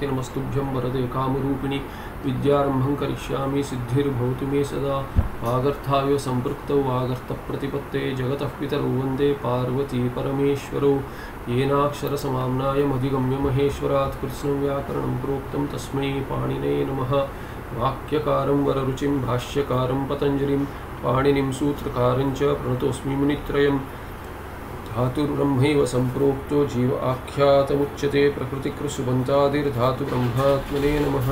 नमस्तुभ्यं वरदे कामरूपिणि विद्यारम्भं करिष्यामि सिद्धिर्भवतु मे सदा वागर्थाय सम्पृक्तौ वागर्थप्रतिपत्ते जगतः पितरौ वन्दे पार्वती परमेश्वरौ येनाक्षरसमाम्नायमधिगम्य महेश्वरात् कृत्स्नं व्याकरणं प्रोक्तं तस्मै पाणिनये नमः। वाक्यकारं वररुचिं भाष्यकारं पतञ्जलिं पाणिनिं सूत्रकारं च प्रणतोऽस्मि मुनित्रयम्। धातुर्ब्रह्मैव सम्प्रोक्तो जीव आख्यातमुच्यते प्रकृतिकृसुबन्तादिर्धातु ब्रह्मात्मने नमः।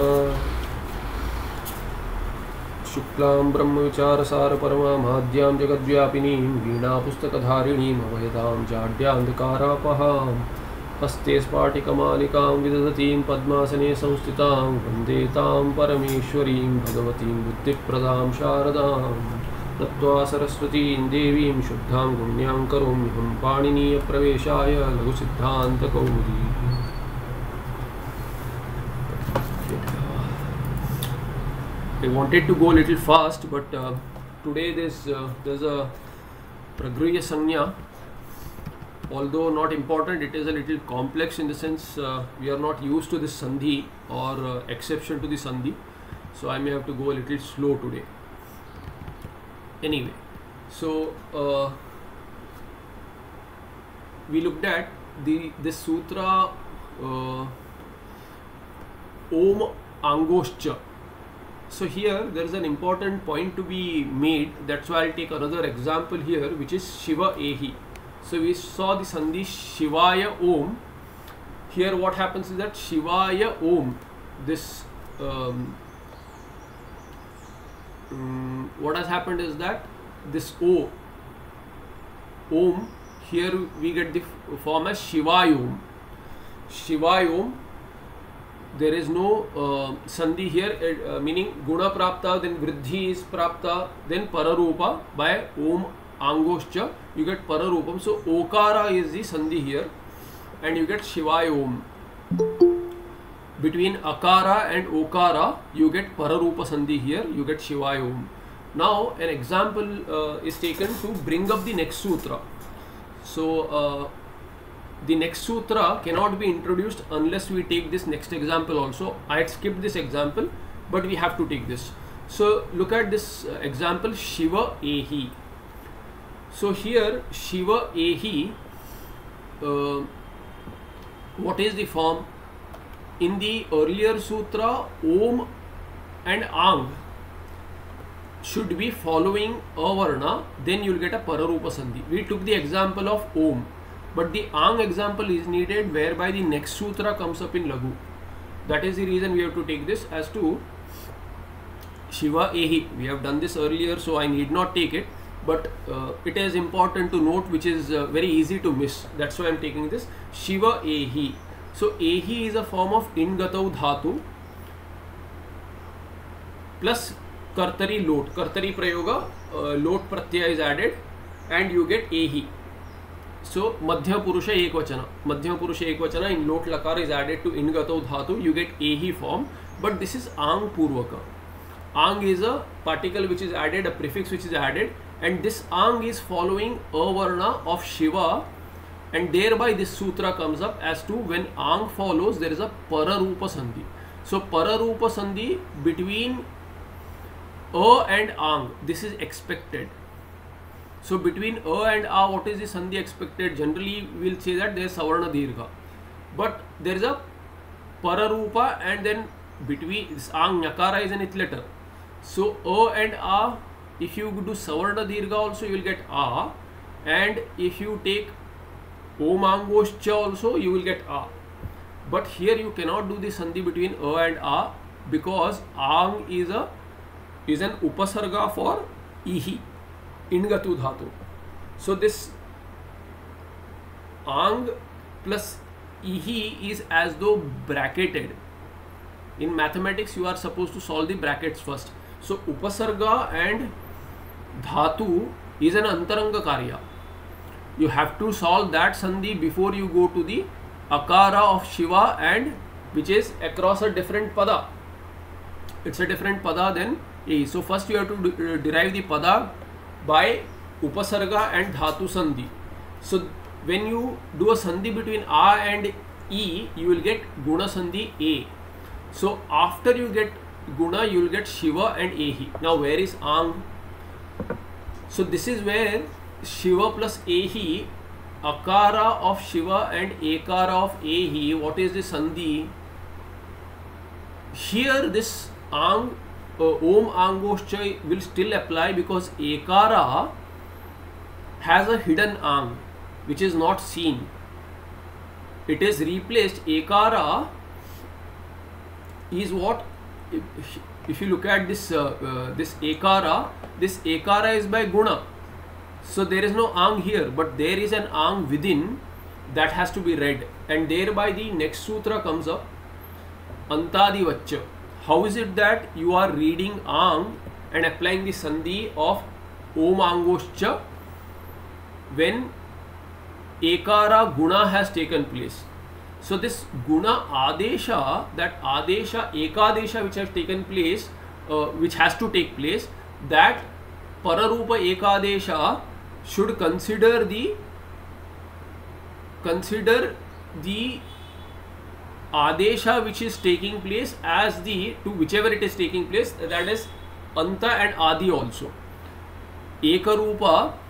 शुक्लां ब्रह्मविचारसारपरमामाद्यां जगद्व्यापिनीं वीणापुस्तकधारिणीम् अभयदां जाड्यान्धकारापहां हस्ते स्फाटिकमालिकां विदधतीं पद्मासने संस्थितां वन्दे तां परमेश्वरीं भगवतीं बुद्धिप्रदां शारदाम्। तत्त्वा सरस्वतीं देवीं शुद्धां गुण्यां करोम्यहं पाणिनीयप्रवेशाय लघुसिद्धान्तकौमुदी। I wanted to go a little fast, but today there's a Pragriya Sanya. Although not important, it is a little complex in the sense we are not used to this sandhi or exception to the sandhi, so I may have to go a little slow today. Anyway, so we looked at this sutra Om Angoscha. So here there is an important point to be made. That's why I'll take another example here, which is Shiva Ehi. So we saw the sandhi Shivaya Om. Here what happens is that Shivaya Om, this what has happened is that this Om, here we get the form as Shivayom. Shivayom, there is no sandhi here, meaning Guna Prapta, then Vriddhi is Prapta, then Pararupa. By Om Angoscha you get Pararupam. So Okara is the sandhi here and you get Shivayom. Between Akara and Okara you get Pararupa sandhi here, you get Shivayom. Now an example is taken to bring up the next sutra. So the next sutra cannot be introduced unless we take this next example also. I had skipped this example, but we have to take this. So look at this example Shiva Ehi. So here Shiva Ehi, what is the form? In the earlier sutra, Om and Ang should be following Avarna, then you will get a Pararupa Sandhi. We took the example of Om, but the Ang example is needed whereby the next sutra comes up in Laghu. That is the reason we have to take this as to Shiva Ehi. We have done this earlier, so I need not take it, but it is important to note, which is very easy to miss. That's why I am taking this Shiva Ehi. So Ehi is a form of Ingatau Dhatu plus Kartari Lot. Kartari Prayoga, Lot Pratyaya is added and you get Ehi. So Madhya Purusha Ekvachana. Madhya Purusha Ekvachana in Lot Lakar is added to Ingatau Dhatu. You get Ehi form, but this is Ang Purvaka. Ang is a particle which is added, a prefix which is added, and this Ang is following Avarna of Shiva. And thereby this sutra comes up as to when Ang follows, there is a Pararupa Sandhi. So Pararupa Sandhi between A and Ang, this is expected. So between A and A, what is the Sandhi expected? Generally we will say that there is Savarna Dirgha. But there is a Pararupa, and then between this Ang, Nyakara is an ith letter. So A and A, if you do Savarna Dirgha also you will get A, and if you take Om Angoscha also you will get A. But here you cannot do the sandhi between A and A because Ang is an upasarga for Ihi, Ingatu Dhatu. So this Ang plus Ihi is as though bracketed. In mathematics you are supposed to solve the brackets first. So upasarga and Dhatu is an antaranga karya. You have to solve that sandhi before you go to the Akara of Shiva, and which is across a different pada. It's a different pada than E. So first you have to derive the pada by Upasarga and Dhatu sandhi. So when you do a sandhi between A and E, you will get Guna sandhi A. So after you get guna, you will get Shiva and Ehi. Now where is Ang? So this is where Shiva plus Ehi, Akara of Shiva and Ekara of Ehi, what is the Sandhi? Here this Ang, Om Angoscha will still apply because Ekara has a hidden Ang which is not seen. It is replaced. Ekara is what? If you look at this this Ekara is by Guna. So there is no Ang here, but there is an Ang within that has to be read, and thereby the next sutra comes up, Antadivaccha. How is it that you are reading Ang and applying the Sandhi of Om Angoscha when Ekara Guna has taken place? So this Guna Adesha, that Adesha, Ekadesha which has taken place, which has to take place, that Pararupa Ekadesha should consider the Adesha which is taking place as the, to whichever it is taking place, that is Anta and Adi also. Ekarupa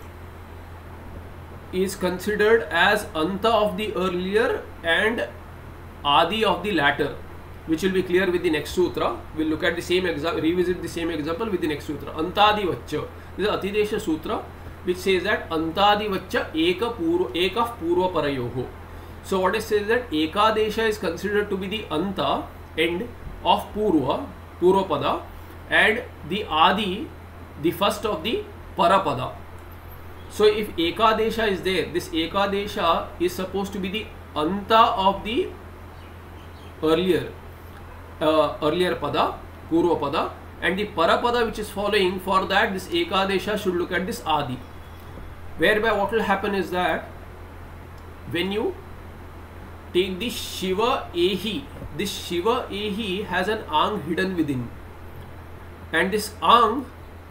is considered as Anta of the earlier and Adi of the latter, which will be clear with the next sutra. We'll look at the same revisit the same example with the next sutra. Antadivaccha. This is Atidesha Sutra, which says that Antadivaccha Eka Purva Parayoho. So what it says that Ekadesha is considered to be the Anta, end of Purva Pada, and the Adi, the first of the Parapada. So if Ekadesha is there, this Ekadesha is supposed to be the Anta of the earlier Pada, Purva Pada, and the Parapada which is following, for that this Ekadesha should look at this Adi. Whereby what will happen is that when you take the Shiva Ehi, this Shiva Ehi has an Ang hidden within, and this Ang,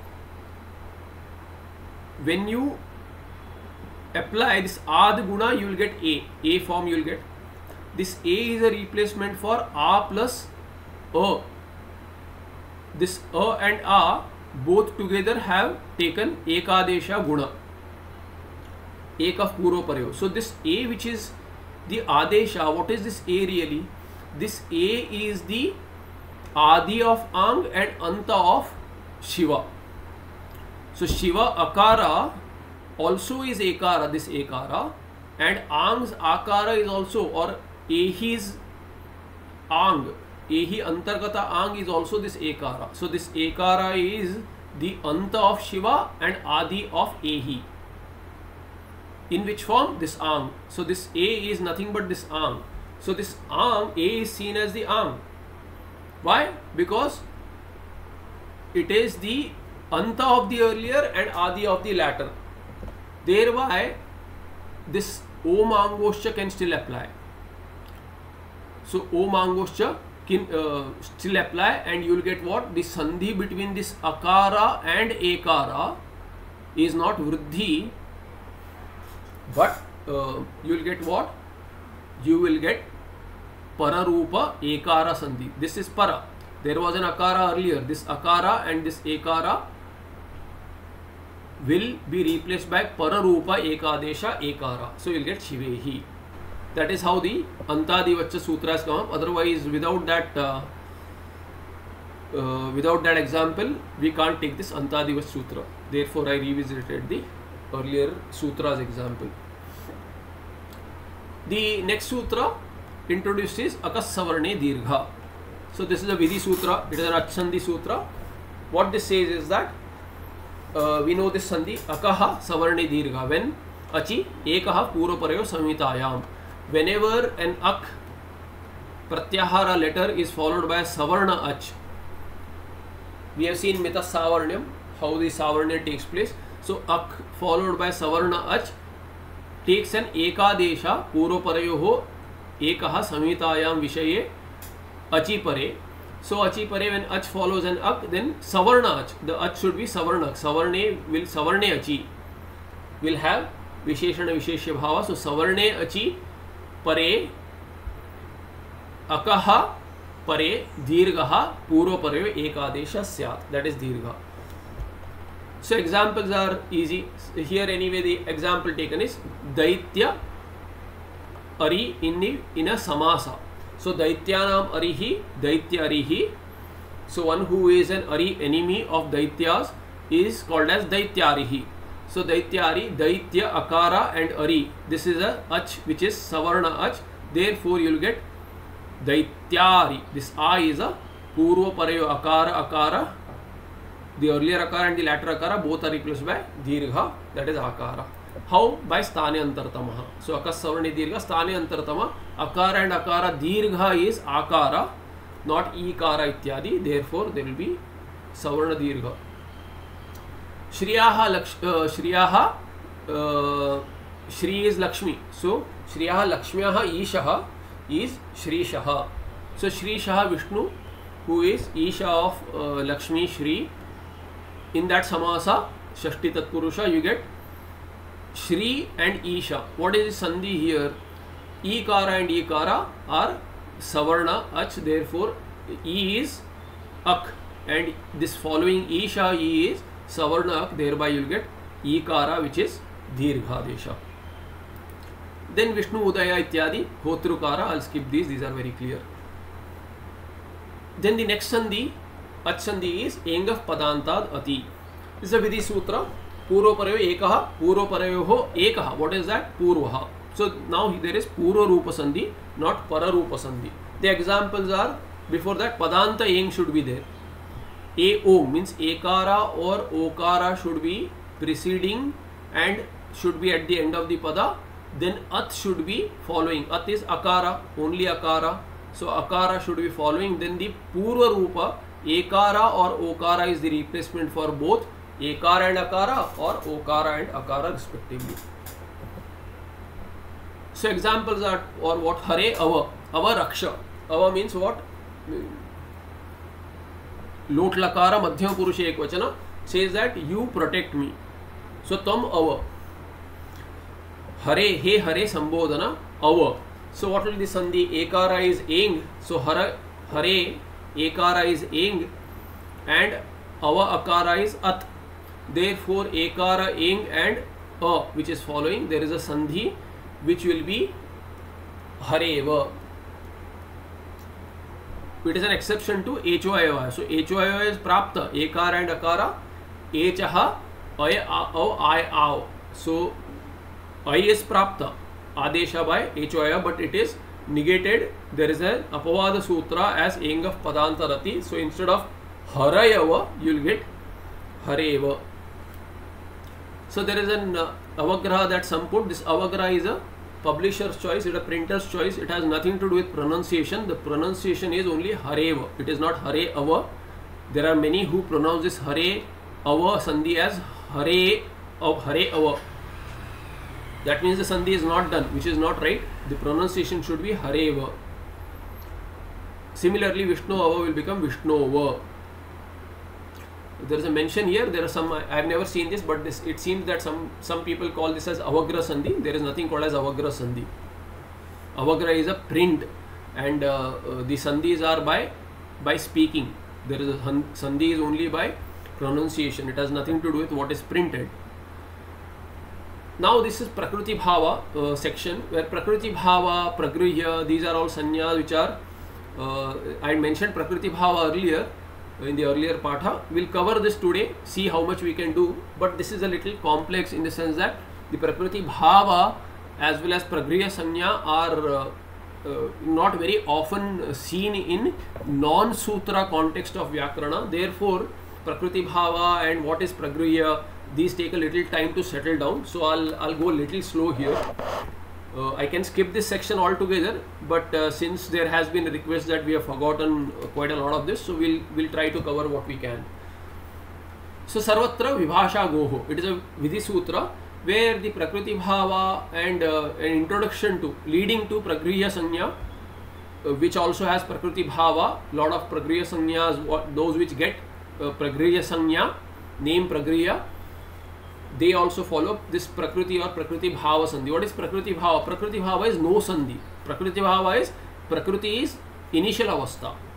when you apply this Ad Guna, you will get A form you will get. This A is a replacement for A plus A. This A and A both together have taken Ekadesha Guna, Ek of Purva Parayo. So this A which is the Adesha, what is this A really? This A is the Adi of Ang and Anta of Shiva. So Shiva Akara also is Ekara, this Ekara, and Ang's Akara is also, or Ehi's Ang, Ehi Antargata Ang is also this Ekara. So this Ekara is the Anta of Shiva and Adi of Ehi. In which form? This Ang. So this A is nothing but this Ang. So this Ang, A is seen as the Ang. Why? Because it is the Anta of the earlier and Adi of the latter. Thereby this Om Angoscha can still apply. So Om Angoscha can still apply, and you will get what? The Sandhi between this Akara and Ekara is not Vriddhi, but you will get what? You will get Pararupa Ekara Sandhi. This is Para. There was an Akara earlier. This Akara and this Ekara will be replaced by Pararupa Ekadesha Ekara. So you will get Shivehi. That is how the Antadivaccha Sutra has come up. Otherwise, without that example, we can't take this Antadivaccha Sutra. Therefore, I revisited the earlier Sutra's example. The next Sutra introduces Akasavarne Dirgha. So this is a Vidhi Sutra. It is an Achsandhi Sutra. What this says is that we know this Sandhi Akaha Savarne Dirgha, when Achi Ekaha Purva Parayo Samhitayam. Whenever an Ak Pratyahara letter is followed by a Savarna Ach, we have seen Mita Savarnyam, how the Savarnya takes place. So Ak followed by Savarna Ach takes an Ekadesha Purva Parayoho Ekaha Samhitayam Vishaye Achi Pare. So Achi Pare, when Ach follows an Ak, then Savarna Ach, the Ach should be Savarna. Savarne Achi will have Visheshana Visheshya Bhava. So Savarne Achi Pare Akaha परे दीर्घः पूर्वपरयो एकादेशः स्यात्, that is दीर्घ. So examples are easy here anyway. The example taken is daitya ari in a samasa. So daityanam arihi, daitya arihi. So one who is an ari, enemy of daityas, is called as daityarihi. So daityari, daitya, akara and ari. This is a ach which is savarna ach. Therefore you will get daityari. This a is a purva parayo akara, akara. The earlier akara and the latter akara both are replaced by dirgha, that is akara. How? By sthane antartamaha. So akas savarni dirgha, sthane antartama. Akara and akara, dirgha is akara, not ikara ityadi. Therefore there will be savarna dirgha. Shriyaha Shri is Lakshmi. So Shriyaha Lakshmyaha Ishaha is Shrishaha. So Shrishaha Vishnu, who is Isha of Lakshmi Shri. In that samasa, Shashti Tatpurusha, you get Shri and Isha. What is the sandhi here? Ikara and Ikara are Savarna Ach, therefore E is Ak, and this following Isha E is Savarna Ak, thereby you will get Ikara, which is Dirghadesha. Then Vishnu Udaya Ityadi, Hotrukara, I'll skip these are very clear. Then the next sandhi, Ach sandhi, is Engah Padantad Ati. This is a Vidhi Sutra. Purva Parayo Ekaha, Purva Parayoho Ekaha. What is that? Purvaha. So now there is Purva Rupa Sandhi, not Para Rupa Sandhi. The examples are, before that Padanta Eng should be there. A-O means Ekara or Okara should be preceding and should be at the end of the Pada. Then At should be following. At is Akara, only Akara. So Akara should be following. Then the Purva Rupa, Ekara or Okara is the replacement for both Ekara and Akara or Okara and Akara respectively. So examples are, or what? Hare Ava, Ava Raksha. Ava means what? Lot Lakara Madhyam Purusha Ekvachana says that you protect me. So Tam Ava. Hare, He Hare Sambodhana Ava. So what will the sandhi? Ekara is Eng. So Hare, Ekara is Eng and Ava Akara is At. Therefore Ekara, Eng and A, which is following, there is a sandhi which will be Hareva. It is an exception to Hoiva. So Hoiva is Prapta, Ekara and Akara, Echaha, Ay, Au, I, Au. So I is Prapta, Adesha by Hoiva, but it is negated. There is an Apavada Sutra as Eng of Padanta Rati. So instead of Harayava, you will get Hareva. So there is an Avagraha that some put. This Avagraha is a publisher's choice, it is a printer's choice. It has nothing to do with pronunciation. The pronunciation is only Hareva. It is not Hare Ava. There are many who pronounce this Hare Ava sandhi as Hare of Hare Ava. That means the sandhi is not done, which is not right. The pronunciation should be Hareva. Similarly, Vishnu Ava will become Vishnova. There is a mention here. There are some, I have never seen this, but this, it seems that some people call this as Avagra Sandhi. There is nothing called as Avagra Sandhi. Avagra is a print, and the sandhis are by speaking. There is a sandhi is only by pronunciation. It has nothing to do with what is printed. Now this is Prakriti Bhava section, where Prakriti Bhava, Pragrihya, these are all sanyas which are, I mentioned Prakriti Bhava earlier, in the earlier patha. We'll cover this today, see how much we can do, but this is a little complex in the sense that the Prakriti Bhava as well as Pragriya Sanya are not very often seen in non-sutra context of Vyakarana. Therefore, Prakriti Bhava and what is Pragriya, these take a little time to settle down. So I'll go a little slow here. I can skip this section altogether, but since there has been a request that we have forgotten quite a lot of this, so we'll try to cover what we can. So Sarvatra Vibhasha Goho, it is a Vidhi Sutra where the Prakriti Bhava and an introduction to, leading to Pragriya Sanya, which also has Prakriti Bhava, lot of Pragriya Sanyas, those which get Pragriya Sanya, name Pragriya, they also follow this Prakriti or Prakriti Bhava Sandhi. What is Prakriti Bhava? Prakriti Bhava is no Sandhi. Prakriti Bhava is, Prakriti is initial avastha.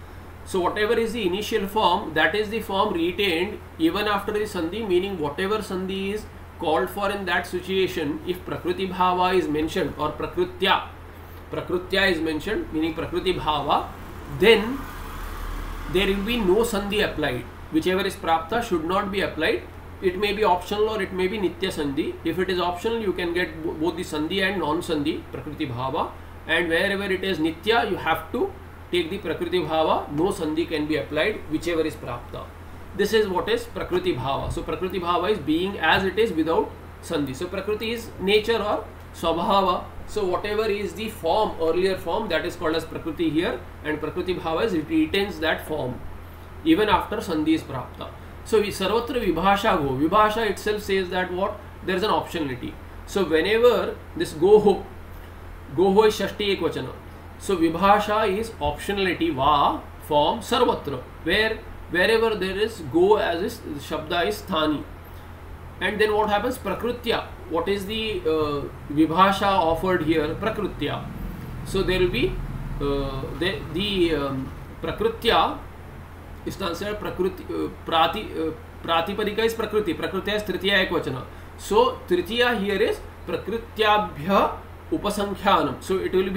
So whatever is the initial form, that is the form retained even after the sandhi, meaning whatever sandhi is called for in that situation, if prakriti bhava is mentioned or prakrutya is mentioned, meaning prakriti bhava, then there will be no sandhi applied. Whichever is prapta should not be applied. It may be optional or it may be nitya sandhi. If it is optional, you can get both the sandhi and non-sandhi prakriti bhava, and wherever it is nitya, you have to take the prakriti bhava. No sandhi can be applied, whichever is prapta. This is what is prakriti bhava. So prakriti bhava is being as it is without sandhi. So prakriti is nature or swabhava. So whatever is the form, earlier form, that is called as prakriti here, and prakriti bhava is, it retains that form even after sandhi is prapta. So sarvatra vibhasha go. Vibhasha itself says that what? There is an optionality. So whenever this goho is shashti ekvachana. So vibhasha is optionality va form sarvatra, wherever there is go as is shabda is sthani. And then what happens? Prakrutya. What is the vibhasha offered here? Prakrutya. So there will be prakrutya is translated prakriti, pratipadika is prakriti. Prakrutya is tritiya ekvachana. So tritiya here is prakrutyabhya upasankhyanam. So it will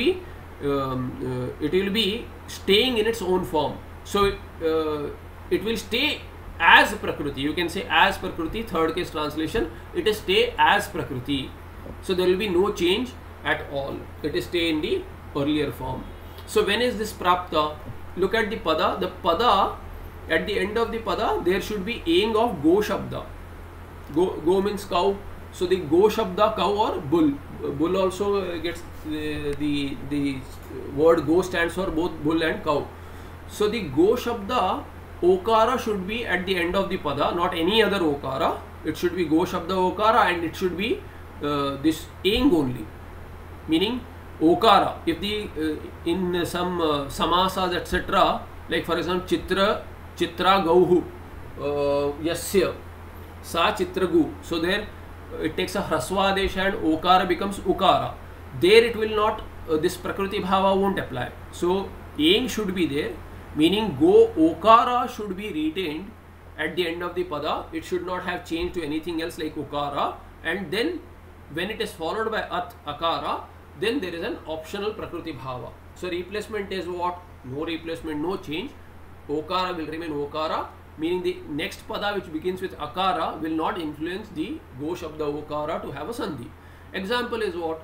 be staying in its own form. So it will stay as prakriti. You can say as prakriti, third case translation. It is stay as prakriti. So there will be no change at all. It is stay in the earlier form. So when is this prapta? Look at the pada. The pada, at the end of the pada, there should be aing of go shabda. Go means cow. So the go shabda, cow or bull. Bull also gets the word go stands for both bull and cow. So the go shabda, okara should be at the end of the pada, not any other okara. It should be go shabda okara, and it should be this aing only, meaning okara. If the in some samasas etc., like for example chitra gauhu yasya sa chitragu, so there it takes a hraswa adesha and okara becomes ukara. There it will not, this prakriti bhava won't apply. So aing should be there, meaning go okara should be retained at the end of the pada. It should not have changed to anything else like ukara. And then when it is followed by at akara, then there is an optional prakriti bhava. So replacement is what? No replacement, no change. Okara will remain okara, meaning the next pada which begins with akara will not influence the go shabda okara to have a sandhi. Example is what?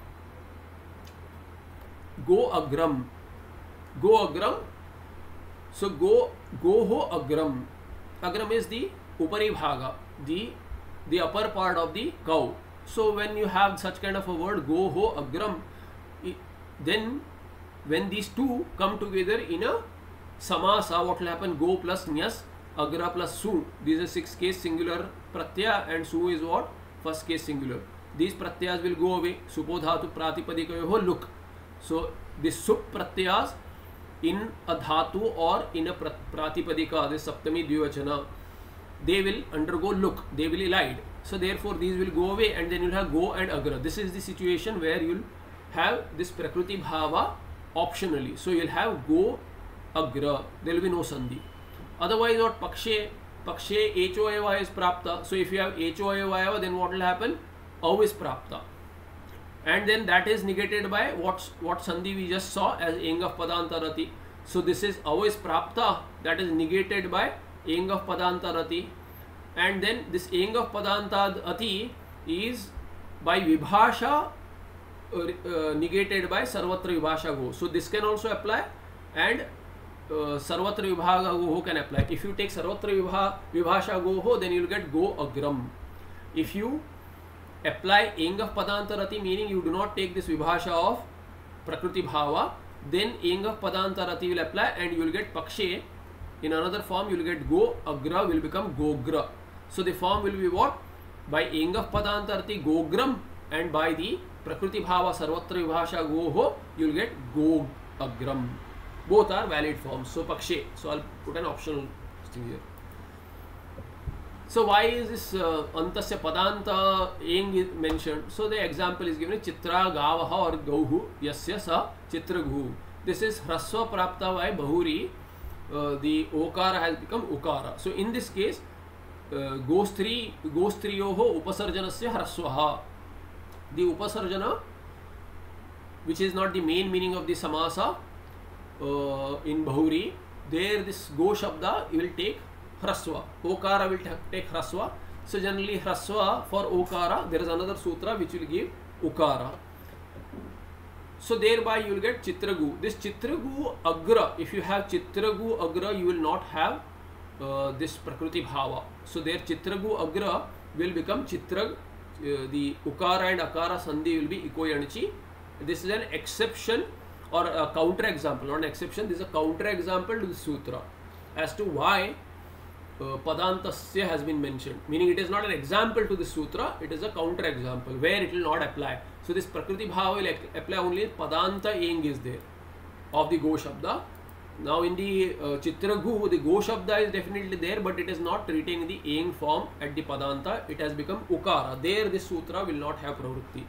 Go agram. Go agram. So goho agram. Agram is the upari bhaga, the upper part of the cow. So when you have such kind of a word, goho agram, then when these two come together in a samasa, what will happen? Go plus nyas, agra plus su. These are 6 case singular pratyaya, and su is what? First case singular. These pratyas will go away. Supodhatu pratipadikayoho look. So this sup pratyas in a dhatu or in a pratipadika, this saptami dvivachana, they will undergo look, they will elide. So therefore these will go away, and then you'll have go and agra. This is the situation where you'll have this prakriti bhava optionally. So you'll have go agra, there will be no sandhi. Otherwise what? Pakshe hoeva is prapta. So if you have hoeva, then what will happen? Au is prapta, and then that is negated by what sandhi we just saw as aing of padantarati. So this is au is prapta, that is negated by aing of padantarati, and then this aing of padantarati is by vibhasha negated by sarvatra vibhasha go. So this can also apply, and sarvatra vibhaga go can apply. If you take sarvatra vibhasha go, then you will get go agram. If you apply aing of padantarati, meaning you do not take this vibhasha of prakriti bhava, then aing of padantarati will apply, and you will get pakshe. In another form you will get go agra will become gogra. So the form will be what? By aing of padantarati gogram, and by the prakriti bhava sarvatra vibhasha goho, you will get go agram. Both are valid forms. So pakshe. So I'll put an optional thing here. So why is this antasya padanta aing mentioned? So the example is given: chitra gavaha or gauhu yasya sa chitraghu. This is hrasva prapta by bahuri the okara has become ukara. So in this case, gostriyoho upasarjanasya hraswaha. The upasarjana, which is not the main meaning of the samasa in Bahuri, there this go shabda will take hraswa. Okara will take hraswa. So generally hraswa for okara, there is another sutra which will give ukara. So thereby you will get chitragu. This chitragu agra, if you have chitragu agra, you will not have this prakriti bhava. So there chitragu agra will become chitrag. The ukara and akara sandhi will be ikoyanichi. This is an exception or a counter example, not an exception. This is a counter example to the sutra as to why padantasya has been mentioned. Meaning it is not an example to the sutra, it is a counter example where it will not apply. So this prakriti bhava will apply only if padanta eng is there of the go shabda. Now in the chitragu, the go shabda is definitely there, but it is not retaining the eng form at the padanta. It has become ukara. There this sutra will not have pravritti.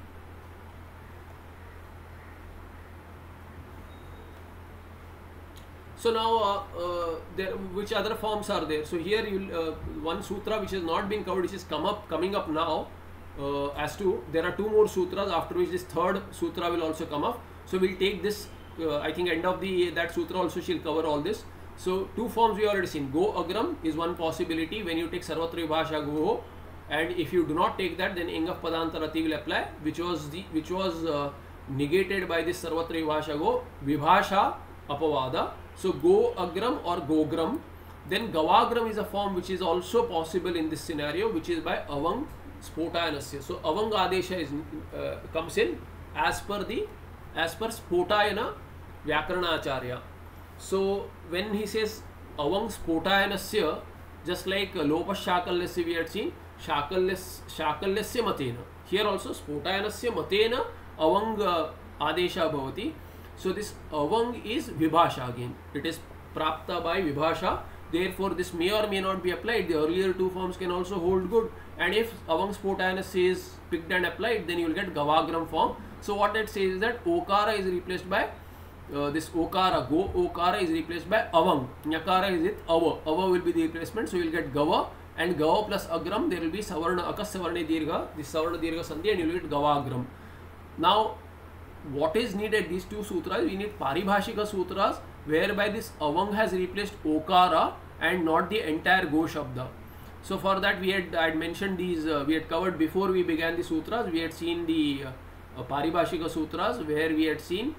So now, which other forms are there? So here, one sutra which has not been covered, which is coming up now. As to there are two more sutras, after which this third sutra will also come up. So we'll take this. I think end of that sutra also she'll cover all this. So two forms we already seen. Go agram is one possibility when you take sarvatra vibhasha goho, and if you do not take that, then eng of padanta rati will apply, which was negated by this sarvatra vibhasha go vibhasha apavada. So go agram or gogram. Then gavagram is a form which is also possible in this scenario, which is by avang spotayanasya. So avang adesha is comes in as per spotayana vyakaranacharya. So when he says avang spotayanasya, just like lopas shakallasya we had seen, shakallasya matena, here also spotayanasya matena avang adesha bhavati. So this avang is vibhasha again. It is prapta by vibhasha. Therefore, this may or may not be applied. The earlier two forms can also hold good. And if avang spotayanasya is picked and applied, then you will get gavagram form. So what it says is that okara is replaced by this okara, go okara is replaced by avang. Nyakara is with ava. Ava will be the replacement. So you will get gava, and gava plus agram, there will be savarna, akas savarna dirgha, this savarna dirgha sandhi, and you will get gavagram. Now, what is needed? These two sutras, we need paribhashika sutras whereby this avang has replaced okara and not the entire go shabda. So for that I had mentioned these, we had covered before we began the sutras. We had seen the paribhashika sutras where we had seen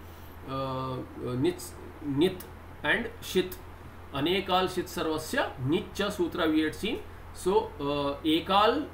nit and shit. Anekal shit sarvasya nitcha sutra we had seen. So ekal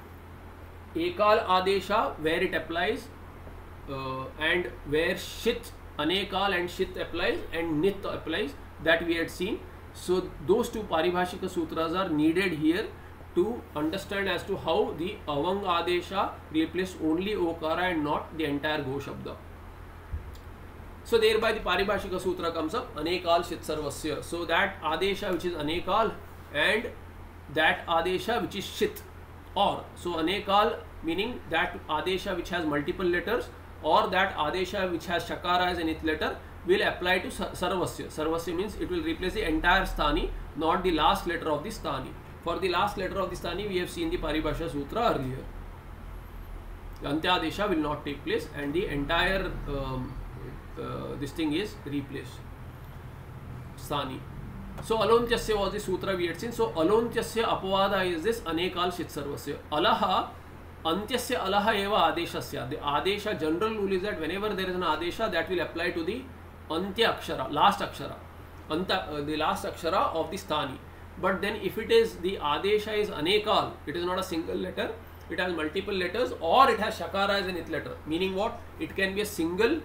adesha where it applies, and where shit, anekal and shit applies and nit applies, that we had seen. So those two paribhashika sutras are needed here to understand as to how the avang adesha replace only okara and not the entire go shabda. So thereby the paribhashika sutra comes up, anekal shit sarvasya. So that adesha which is anekal and that adesha which is shit, or so anekal meaning that adesha which has multiple letters, or that adesha which has shakara as an ith letter, will apply to sarvasya. Sarvasya means it will replace the entire sthani, not the last letter of the sthani. For the last letter of the sthani, we have seen the paribhasha sutra earlier. The antyadesha will not take place, and the entire this thing is replaced. Sthani. So alontyasya was the sutra we had seen. So alontyasya apavada is this anekal shit sarvasya. Alaha antyasya alaha eva adeshasya. The adesha general rule is that whenever there is an adesha, that will apply to the antya akshara, last akshara, the last akshara of the sthani. But then if it is the adesha is anekal, it is not a single letter, it has multiple letters, or it has shakara as an ith letter. Meaning what? It can be a single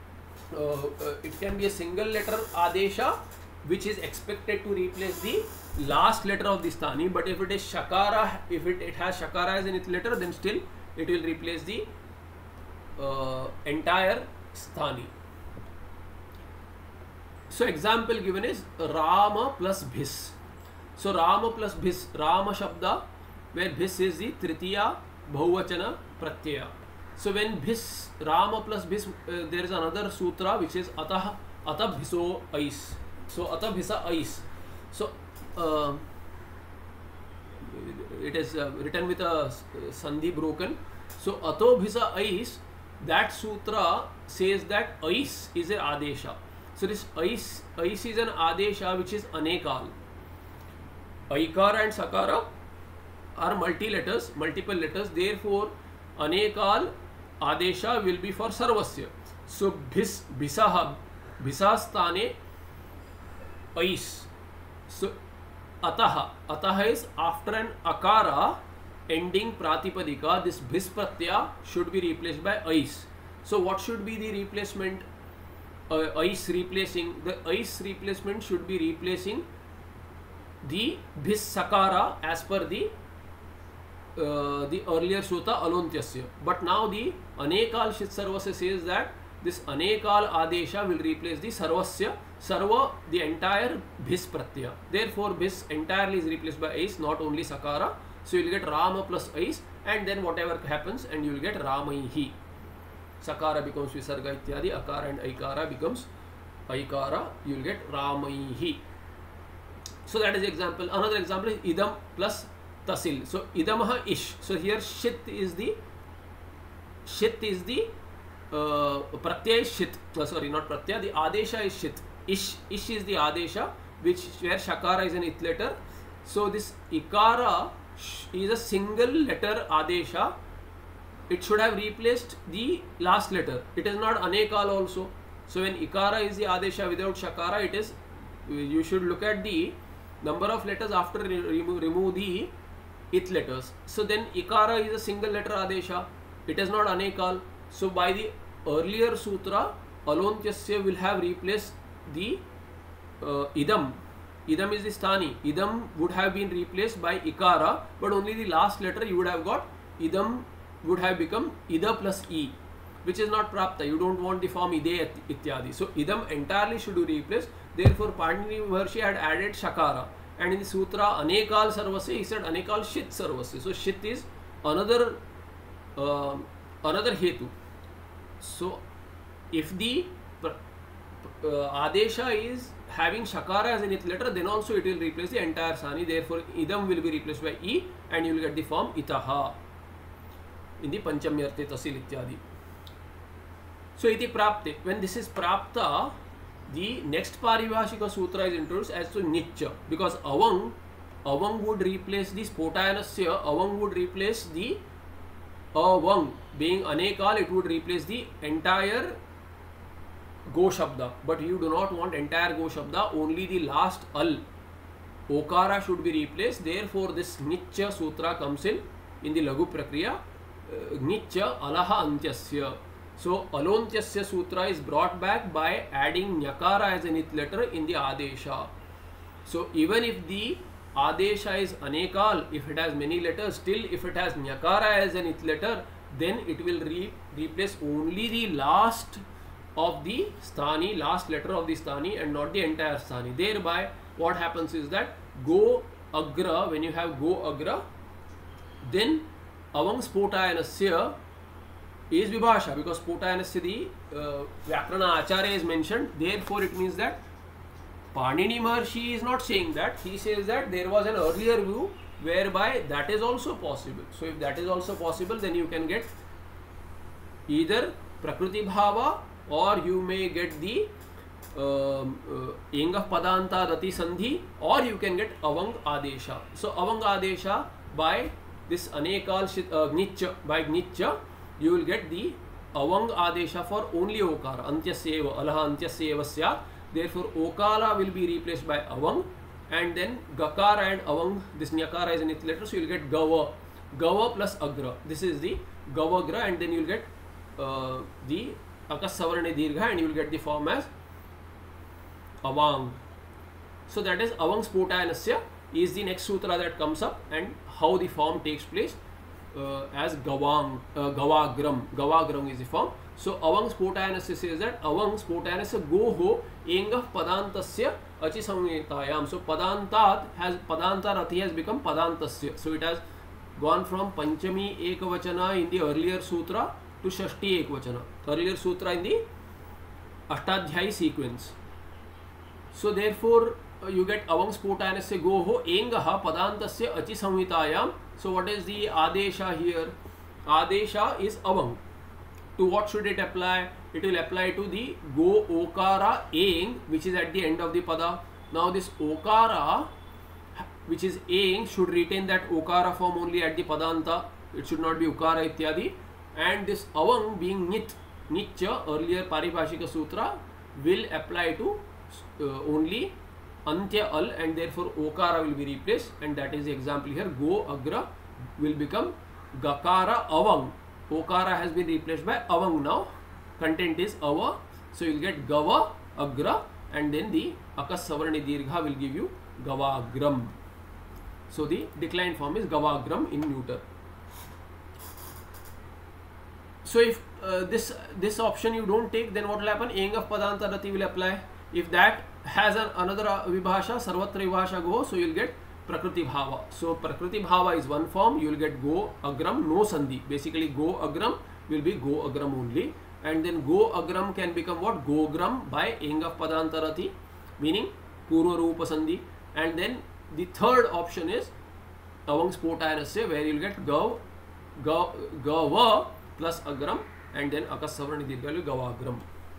letter adesha which is expected to replace the last letter of the sthani. But if it is shakara, if it has shakara as an ith letter, then still it will replace the entire sthani. So example given is Rama plus Bhis. So Rama plus Bhis, Rama Shabda, where Bhis is the Tritiya Bahuvachana Pratyaya. So when Bhis, Rama plus Bhis, there is another sutra which is Atah Bhiso Ais. So Atah Bhisa Ais. So it is written with a sandhi broken. So ato bhisa ais, that sutra says that ais is an adesha. So this ais is an adesha which is anekal. Aikara and sakara are multiple letters. Therefore, anekal adesha will be for sarvasya. So bhisaha bhisastane ais. So ataha is after an akara ending pratipadika, this bhis pratyaya should be replaced by ais. So what should be the replacement? Ais replacing, the ais replacement should be replacing the bhis sakara as per the earlier sutra alontyasya. But now the anekal shit sarvasya says that this anekal adesha will replace the sarvasya, sarva, the entire bhis pratyaya. Therefore bhis entirely is replaced by ais, not only sakara. So you will get rama plus ais, and then whatever happens, and you will get ramaihi. Sakara becomes visarga ityadi, akara and aikara becomes aikara, you will get ramaihi. So that is the example. Another example is idam plus tasil. So idamaha ish. So here shit is the pratyaya is shit. Sorry, not pratyaya. The adesha is shit. Ish is the adesha, where shakara is an it letter. So this ikara is a single letter adesha. It should have replaced the last letter. It is not anekal also. So when ikara is the adesha without shakara, it is, you should look at the number of letters after remove the it letters. So then ikara is a single letter adesha. It is not anekal. So by the earlier sutra, alontyasya will have replaced the idam. Idam is the sthani. Idam would have been replaced by ikara, but only the last letter you would have got. Idam would have become ida plus e, which is not prapta. You don't want the form ide ityadi. So idam entirely should be replaced. Therefore Panini Maharshi had added shakara, and in the sutra anekal sarvasya he said anekal shit sarvasya. So shit is another hetu. So if the adesha is having shakara as an it letter, then also it will replace the entire sani. Therefore idam will be replaced by e, and you will get the form itaha in the panchamyarte tasil ityadi. So iti prapte. When this is prapta, the next paribhashika sutra is introduced as to nicha, because avang would replace the spotayanasya. Avang would replace the avang. Being anekal, it would replace the entire go shabda, but you do not want entire go shabda, only the last al, okara should be replaced. Therefore this nicha sutra comes in the lagu prakriya, nicha alaha antyasya. So alontyasya sutra is brought back by adding nyakara as an it letter in the adesha. So even if the adesha is anekal, if it has many letters, still if it has nyakara as an it letter, then it will replace only the last of the sthani, last letter of the sthani, and not the entire sthani. Thereby what happens is that go agra, when you have go agra, then avang spotayanasya is vibhasha, because spotayanasya the vyakarana acharya is mentioned. Therefore it means that Panini Maharshi is not saying that. He says that there was an earlier view whereby that is also possible. So if that is also possible, then you can get either prakriti bhava, or you may get the engah padanta dati sandhi, or you can get avang adesha. So avang adesha by this anekal nicha, by nicha you will get the avang adesha for only okara, antyasya eva, alaha antyasya eva syat. Therefore okara will be replaced by avang, and then gakara and avang, this nyakara is an it letter, so you will get gava plus agra. This is the gavagra, and then you will get the akas savarne dirgha, and you will get the form as avang. So that is avang spotayanasya is the next sutra that comes up, and how the form takes place as gavagram is the form. So avang spotayanasya says that avang spotayanasya goho engah padantasya achi samvetayam. So padanta rati has become padantasya. So it has gone from panchami ekavachana in the earlier sutra to shashti ekvachana. Earlier sutra in the ashtadhyayi sequence. So therefore you get avang spotanasya goho engah padantasya achi samhitayam. So what is the adesha here? Adesha is avang. To what should it apply? It will apply to the go okara eng, which is at the end of the pada. Now this okara, which is eng, should retain that okara form only at the padanta. It should not be ukara ityadi. And this avang being nit, nitya, earlier paribhashika sutra, will apply to only antya al, and therefore okara will be replaced, and that is the example here. Go agra will become gakara avang. Okara has been replaced by avang now. Content is ava, so you will get gava agra, and then the akas savarni dirgha will give you gavagram. So the declined form is gavagram in neuter. So if this option you don't take, then what will happen? Eng of padanta rati will apply. If that has another vibhasha, sarvatra vibhasha go, so you will get prakriti bhava. So prakriti bhava is one form, you will get go agram, no sandhi. Basically go agram will be go agram only, and then go agram can become what? Gogram by eng of padanta rati, meaning purva rupa sandhi. And then the third option is avang spotanasya, where you will get gava plus agram, and then akas savarni dirgha gavagram.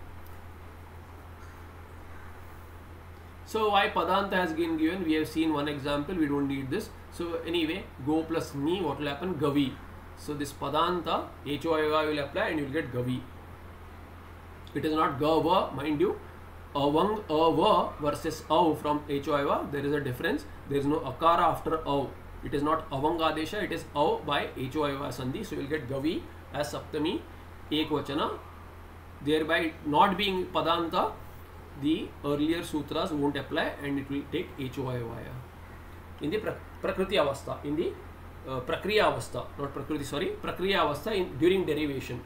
So why padanta has been given? We have seen one example, we don't need this. So anyway, go plus ni, what will happen? Gavi. So this padanta, HOIVA will apply, and you will get gavi. It is not gava, mind you. Avang ava versus av from HOIVA, there is a difference. There is no akara after av. It is not avang adesha, it is av by HOIVA sandhi. So you will get gavi as saptami ekvachana, thereby not being padanta. The earlier sutras won't apply, and it will take HOIVA in the prakriti avastha, in the prakriya avastha, not prakriti, sorry, prakriya avastha during derivation.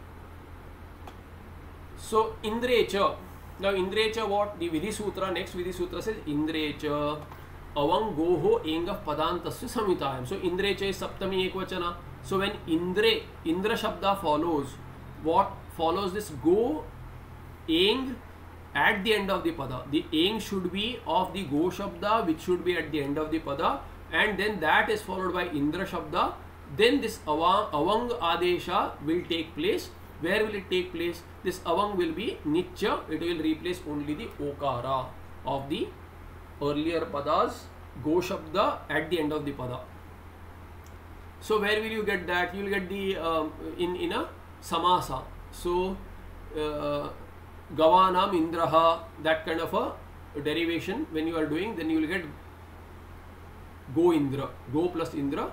So indrecha, now indrecha what? The vidhi sutra, next vidhi sutra says indrecha avang goho engah padantasya samhitayam. So indrecha is saptami ekvachana. So when indra shabda follows, what follows this go eng at the end of the pada? The eng should be of the go shabda, which should be at the end of the pada, and then that is followed by indra shabda. Then this avang adesha will take place. Where will it take place? This avang will be nitya, it will replace only the okara of the earlier padas, go shabda at the end of the pada. So where will you get that? You will get the in a samasa. So gavanam indraha, that kind of a derivation when you are doing, then you will get go indra, go plus indra.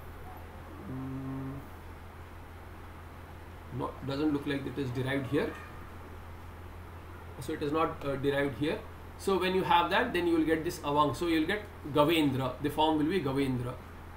No, doesn't look like it is derived here. So it is not derived here. So when you have that, then you will get this avang. So you will get gavendra. The form will be gavendra.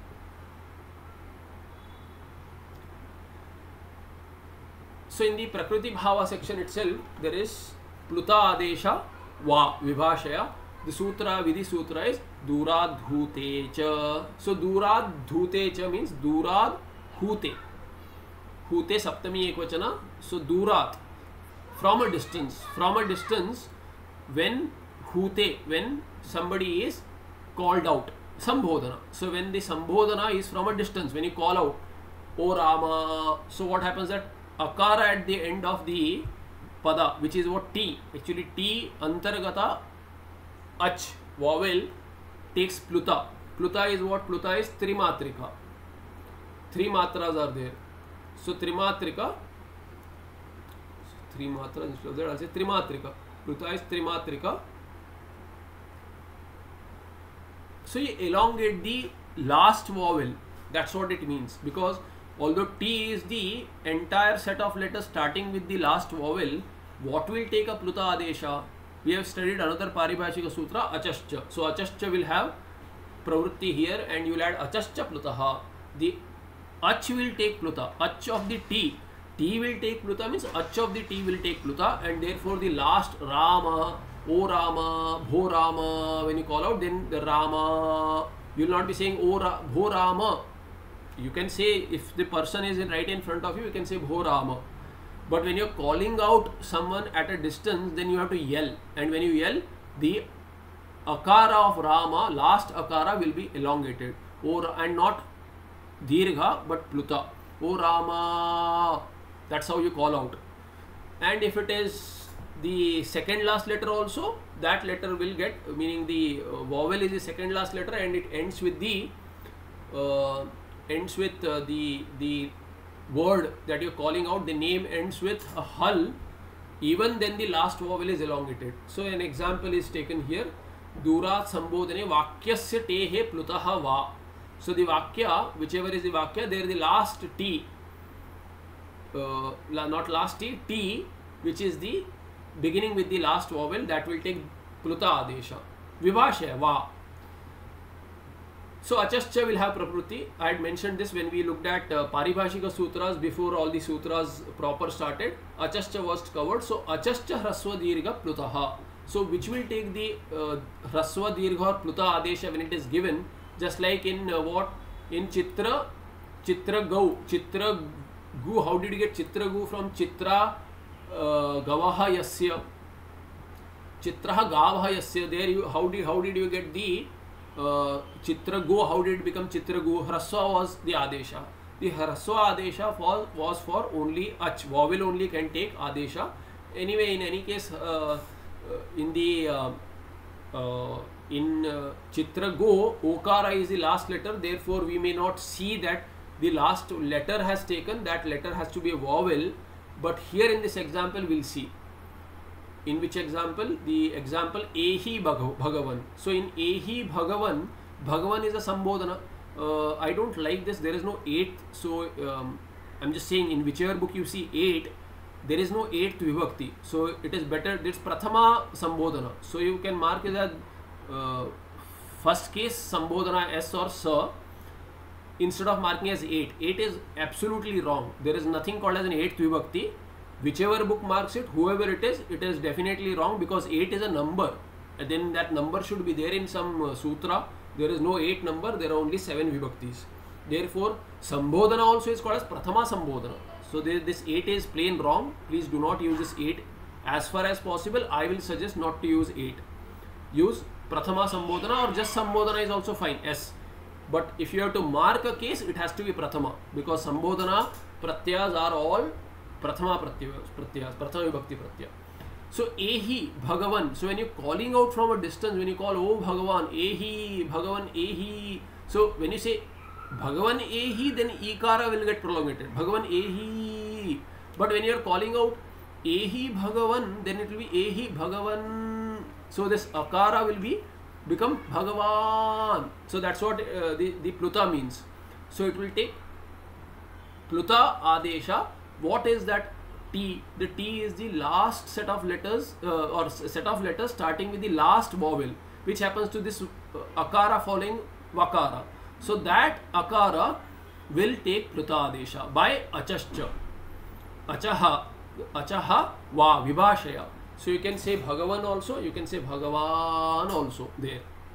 So in the prakriti bhava section itself, there is pluta adesha va vibhashaya. The sutra, vidhi sutra is durad dhute cha. So durad dhute cha means durad hute. Hute saptami ekvachana. So durat, from a distance. From a distance, when hute, when somebody is called out, sambodhana. So when the sambodhana is from a distance, when you call out, O Rama, so what happens that akara at the end of the pada, which is what T, actually T antargata ach vowel takes pluta. Pluta is what? Pluta is trimatrika. Three matras are there. So trimatrika, three matras, instead of that I'll say trimatrika. Pluta is trimatrika. So you elongate the last vowel, that's what it means, because although T is the entire set of letters starting with the last vowel, what will take a pluta adesha? We have studied another paribhashika sutra, achascha. So achascha will have pravritti here, and you will add achascha plutaha. The ach will take pluta, ach of the T. T will take pluta means ach of the T will take pluta, and therefore the last Rama, O Rama, Bho Rama, when you call out, then the Rama, you will not be saying O Bho Rama. You can say, if the person is right in front of you, you can say Bho Rama. But when you are calling out someone at a distance, then you have to yell. And when you yell, the akara of Rama, last akara will be elongated, and not dirgha but pluta. O Rama, that's how you call out. And if it is the second last letter also, that letter will get, meaning the vowel is the second last letter and it ends with the the word that you're calling out, the name ends with a hal, even then the last vowel is elongated. So an example is taken here. Durat sambodhane vakyasya tehe plutaha va. So the vakya, whichever is the vakya, there the last T, not last T, T, which is the beginning with the last vowel, that will take pluta adesha. Vibhashaya, va. So achascha will have prakruti. I had mentioned this when we looked at paribhashika sutras before all the sutras proper started. Achascha was covered. So achascha hrasva dirgha plutaha. So which will take the hrasva dirgha or pluta adesha when it is given, just like in in chitra gau, chitra gu. How did you get chitra gu from chitra gavaha yasya, chitraha gavaha yasya? There you, how did you get the chitra gu? How did it become chitra gu? Hrasva was the adesha. The hrasva adesha was for only ach, vowel only can take adesha. Anyway, in any case, in the in chitra go, okara is the last letter, therefore we may not see that the last letter has taken, that letter has to be a vowel. But here in this example we'll see. In which example? The example Ehi Bhagavan. So in Ehi Bhagavan, Bhagavan is a sambodhana. I don't like this, there is no 8th. So I'm just saying, in whichever book you see 8, there is no 8th vibhakti. So it is better, it's prathama sambodhana. So you can mark it as first case sambodhana S or sa, instead of marking as 8. 8 is absolutely wrong. There is nothing called as an 8th vibhakti. Whichever book marks it, whoever it is definitely wrong, because 8 is a number. And then that number should be there in some sutra. There is no 8 number, there are only 7 vibhaktis. Therefore, sambodhana also is called as prathama sambodhana. So this 8 is plain wrong. Please do not use this 8. As far as possible, I will suggest not to use 8. Use prathama sambodhana, or just sambodhana is also fine, S. But if you have to mark a case, it has to be prathama, because sambodhana pratyas are all prathama pratyas, prathama vibhakti pratyaya. So Ehi Bhagavan. So when you're calling out from a distance, when you call, oh Bhagavan, Ehi Bhagavan, Ehi. So when you say Bhagavan Ehi, then Ikara will get prolongated. Bhagavan Ehi. But when you're calling out Ehi Bhagavan, then it will be Ehi Bhagavan. So this Akara will become Bhagavan. So that's what the Pluta means. So it will take Pluta Adesha. What is that T? The T is the last set of letters or set of letters starting with the last vowel, which happens to this Akara following Vakara. So that Akara will take Pluta Adesha by Achascha. Achaha va vibhashaya. So you can say Bhagavan also, you can say Bhagavan also there.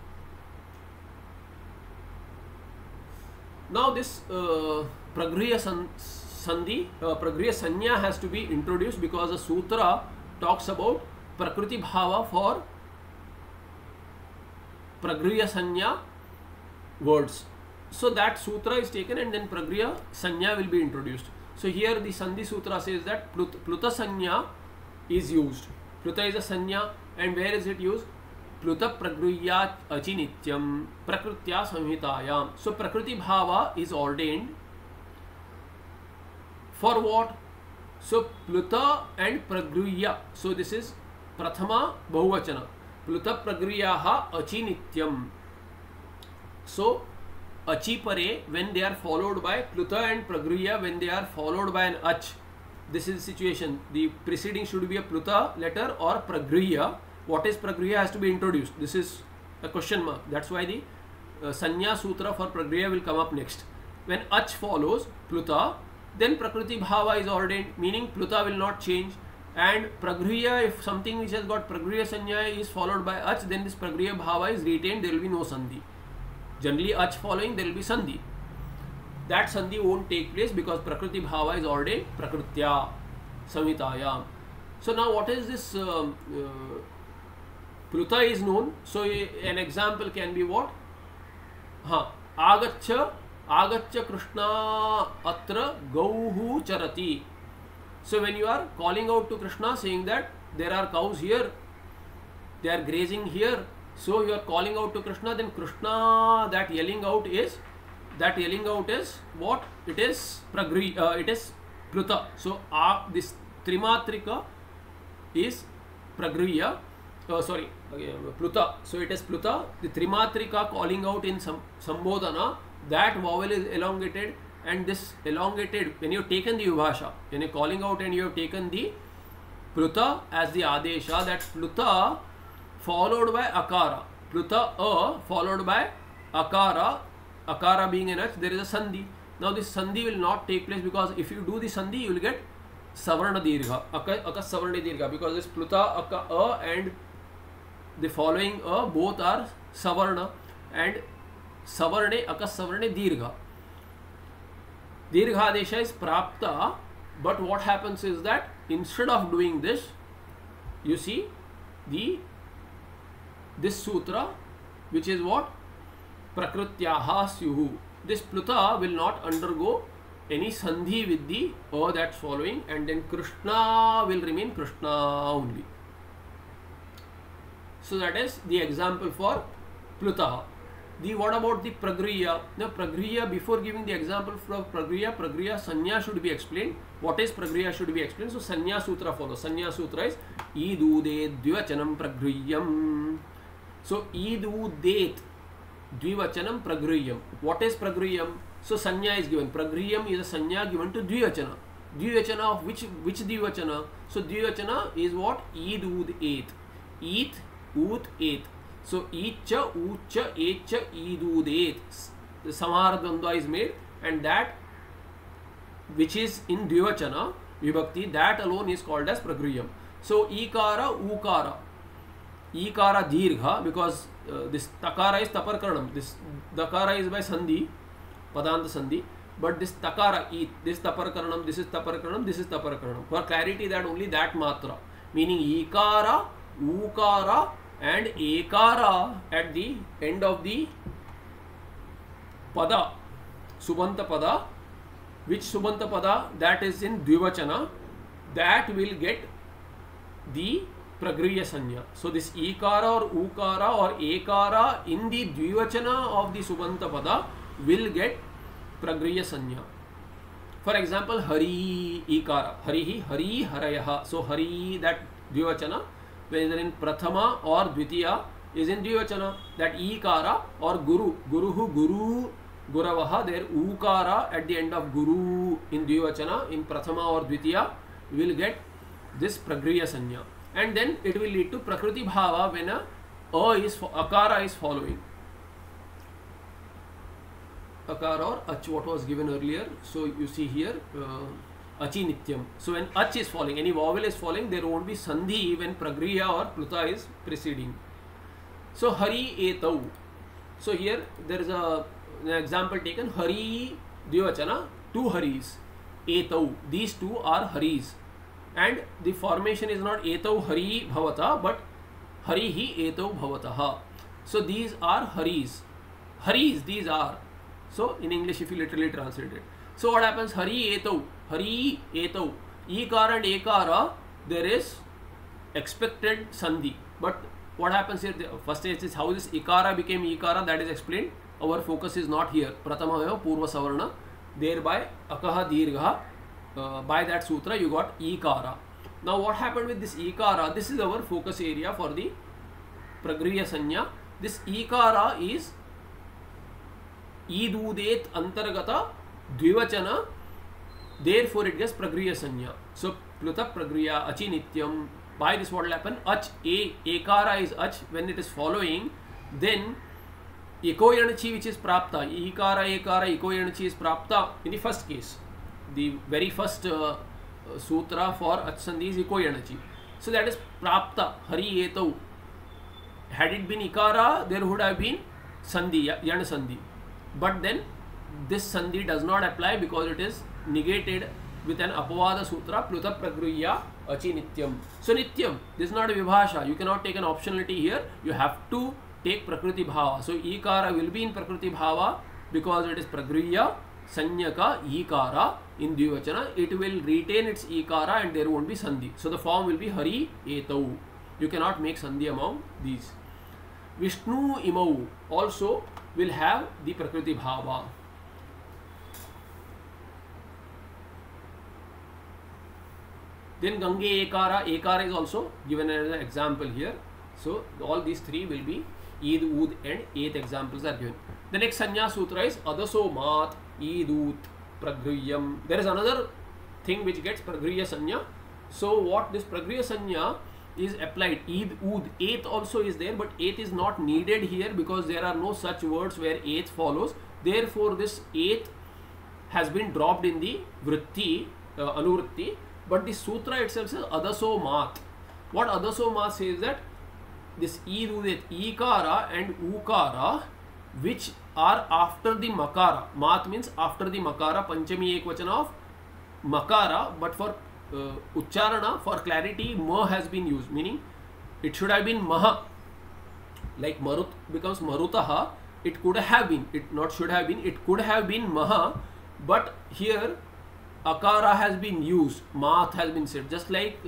Now this Pragriya Sandhi, Pragriya Sanya has to be introduced, because the sutra talks about Prakriti Bhava for Pragriya Sanya words. So that sutra is taken and then Pragriya Sanya will be introduced. So here the Sandhi Sutra says that Pluta Sanya is used. Pluta is a Sanya, and where is it used? Pluta Pragriya Achinityam Prakritya Samhitayam. So Prakriti Bhava is ordained for what? So Pluta and Pragriya. So this is Prathama Bahuvachana. Pluta Pragriyaha Achinityam. So Achi Pare, when they are followed by Pluta, and Pragriya when they are followed by an Ach. This is the situation. The preceding should be a Pluta letter or Pragriya. What is Pragriya has to be introduced. This is a question mark. That's why the Sanya Sutra for Pragriya will come up next. When Ach follows Pluta, then Prakriti Bhava is ordained, meaning Pluta will not change. And Pragriya, if something which has got Pragriya Sanya is followed by Ach, then this Pragriya Bhava is retained, there will be no Sandhi. Generally Ach following, there will be Sandhi. That Sandhi won't take place because Prakriti Bhava is ordained Prakritya Samhitayam. So now what is this Pluta is known, so an example can be what? Agaccha Krishna atra gauhu charati. So when you are calling out to Krishna saying that there are cows here, they are grazing here, so you are calling out to Krishna, then Krishna, that yelling out is what? It is it is Pluta. So this Trimatrika is Pragriya, Pluta. So it is Pluta. The Trimatrika calling out in Sambodhana, that vowel is elongated, and this elongated, when you have taken the Vibhasha, when you are calling out and you have taken the Pluta as the Adesha, that Pluta followed by Akara, Pluta followed by Akara being an H, there is a Sandhi. Now this Sandhi will not take place, because if you do the Sandhi, you will get Savarna Dirgha, Aka Savarna Dirgha, because this Pluta, Aka, and the following both are Savarna, and Savarne, Aka Savarne Dirgha. Dirgha Adesha is Prapta, but what happens is that instead of doing this, you see this sutra, which is what? Prakrityaha Syuhu. This Pluta will not undergo any Sandhi with the that's following, and then Krishna will remain Krishna only. So that is the example for Pluta. What about the Pragriya? Now Pragriya, before giving the example for Pragriya, Sanya should be explained. What is Pragriya should be explained. So Sanya Sutra follows. Sanya Sutra is Idude Dvivachanam Pragriyam. So Idudet Dvivachanam Pragriyam. What is Pragriyam? So Sanya is given. Pragriyam is a Sanya given to Dvivachana. Dvivachana of which Dvivachana? So Dvivachana is what? Idud et. Eat, ut, et. So Icha, Ucha, Echa, Idud et. The Samhara Dvandva is made, and that which is in Dvivachana Vibhakti, that alone is called as Pragriyam. So Ikara, Ukara. Ikara Dirgha, because this Takara is Taparkaranam. This Dakara is by Sandhi, Padanta Sandhi. But this Takara, this Taparkaranam, this is Taparkaranam, this is Taparkaranam. For clarity, that only that Matra. Meaning Ikara, Ukara, and Ekara at the end of the Pada, Subanta Pada. Which Subanta Pada? That is in Dvivachana. That will get the Pragriya Sanya. So this Ikara or Ukara or Ekara in the Dvivachana of the Subanta Pada will get Pragriya Sanya. For example, Hari Ikara, Harihi, Hari, Harayaha. So Hari, that Dvivachana, whether in Prathama or Dvitiya, is in Dvivachana. That Ikara or Guru, Guruhu, Guru, Guravaha, there Ukara at the end of Guru in Dvivachana, in Prathama or Dvitiya, will get this Pragriya Sanya. And then it will lead to Prakriti Bhava when Akara is following. Akara or Ach, what was given earlier. So you see here, Achi Nityam. So when Ach is falling, any vowel is falling, there won't be Sandhi when Pragriya or Pluta is preceding. So Hari Etau. So here there is an example taken. Hari Dvivachana, two Haris. Etau. These two are Haris. And the formation is not Etau Hari Bhavata, but Harihi Etau Bhavataha. So these are Haris. Haris, these are. So in English, if you literally translate it. So what happens? Hari Etau. Hari Etau. Ikara and Ekara, there is expected Sandhi. But what happens here? The first stage is how this Ikara became Ikara, that is explained. Our focus is not here. Prathama Purva Savarna. Thereby Akaha Dirgha. By that sutra you got Ikara. Now what happened with this Ikara? This is our focus area for the Pragriya Sanya. This Ikara is Idudet Antargata Dvivachana. Therefore it gets Pragriya Sanya. So Pluta Pragriya Achi Nityam. By this what will happen? Ach, Ekara is Ach. When it is following, then Ekoyanachi, which is Prapta. Ikara, Ekara, Ekoyanachi is Prapta in the first case. The very first sutra for Ach Sandhi is Ekoyanachi. So that is Prapta, Hari Etau. Had it been Ikara, there would have been Sandhi, Yana Sandhi. But then this Sandhi does not apply because it is negated with an apavada sutra, pluta pragruhya achi nityam. So nityam, this is not a vibhasha. You cannot take an optionality here. You have to take prakriti bhava. So ikara will be in prakriti bhava because it is pragruhya sanyaka ikara in dvivachana. It will retain its ikara and there won't be sandhi. So the form will be hari etau. You cannot make sandhi among these. Vishnu imau also will have the prakriti bhava. Then Gange Ekara, Ekara is also given as an example here. So all these three will be Eid, Ud and 8 examples are given. The next Sanya Sutra is Adaso Mat, Eid, Ud, Pragruhyam. There is another thing which gets Pragruhya Sanya. So what this Pragruhya Sanya is applied, Eid, Ud, 8 also is there, but 8 is not needed here because there are no such words where 8 follows. Therefore this 8 has been dropped in the Vritti, Anuvritti. But the sutra itself says Adaso Mat. What Adaso Mat says that this Eid, Ud, Ikara and Ukara which are after the Makara. Mat means after the Makara, Panchami Ekvachana of Makara, but for Ucharana, for clarity, Ma has been used, meaning it should have been Maha. Like Marut becomes Marutaha, it could have been, it not should have been, it could have been Maha, but here Akara has been used, Math has been said. Just like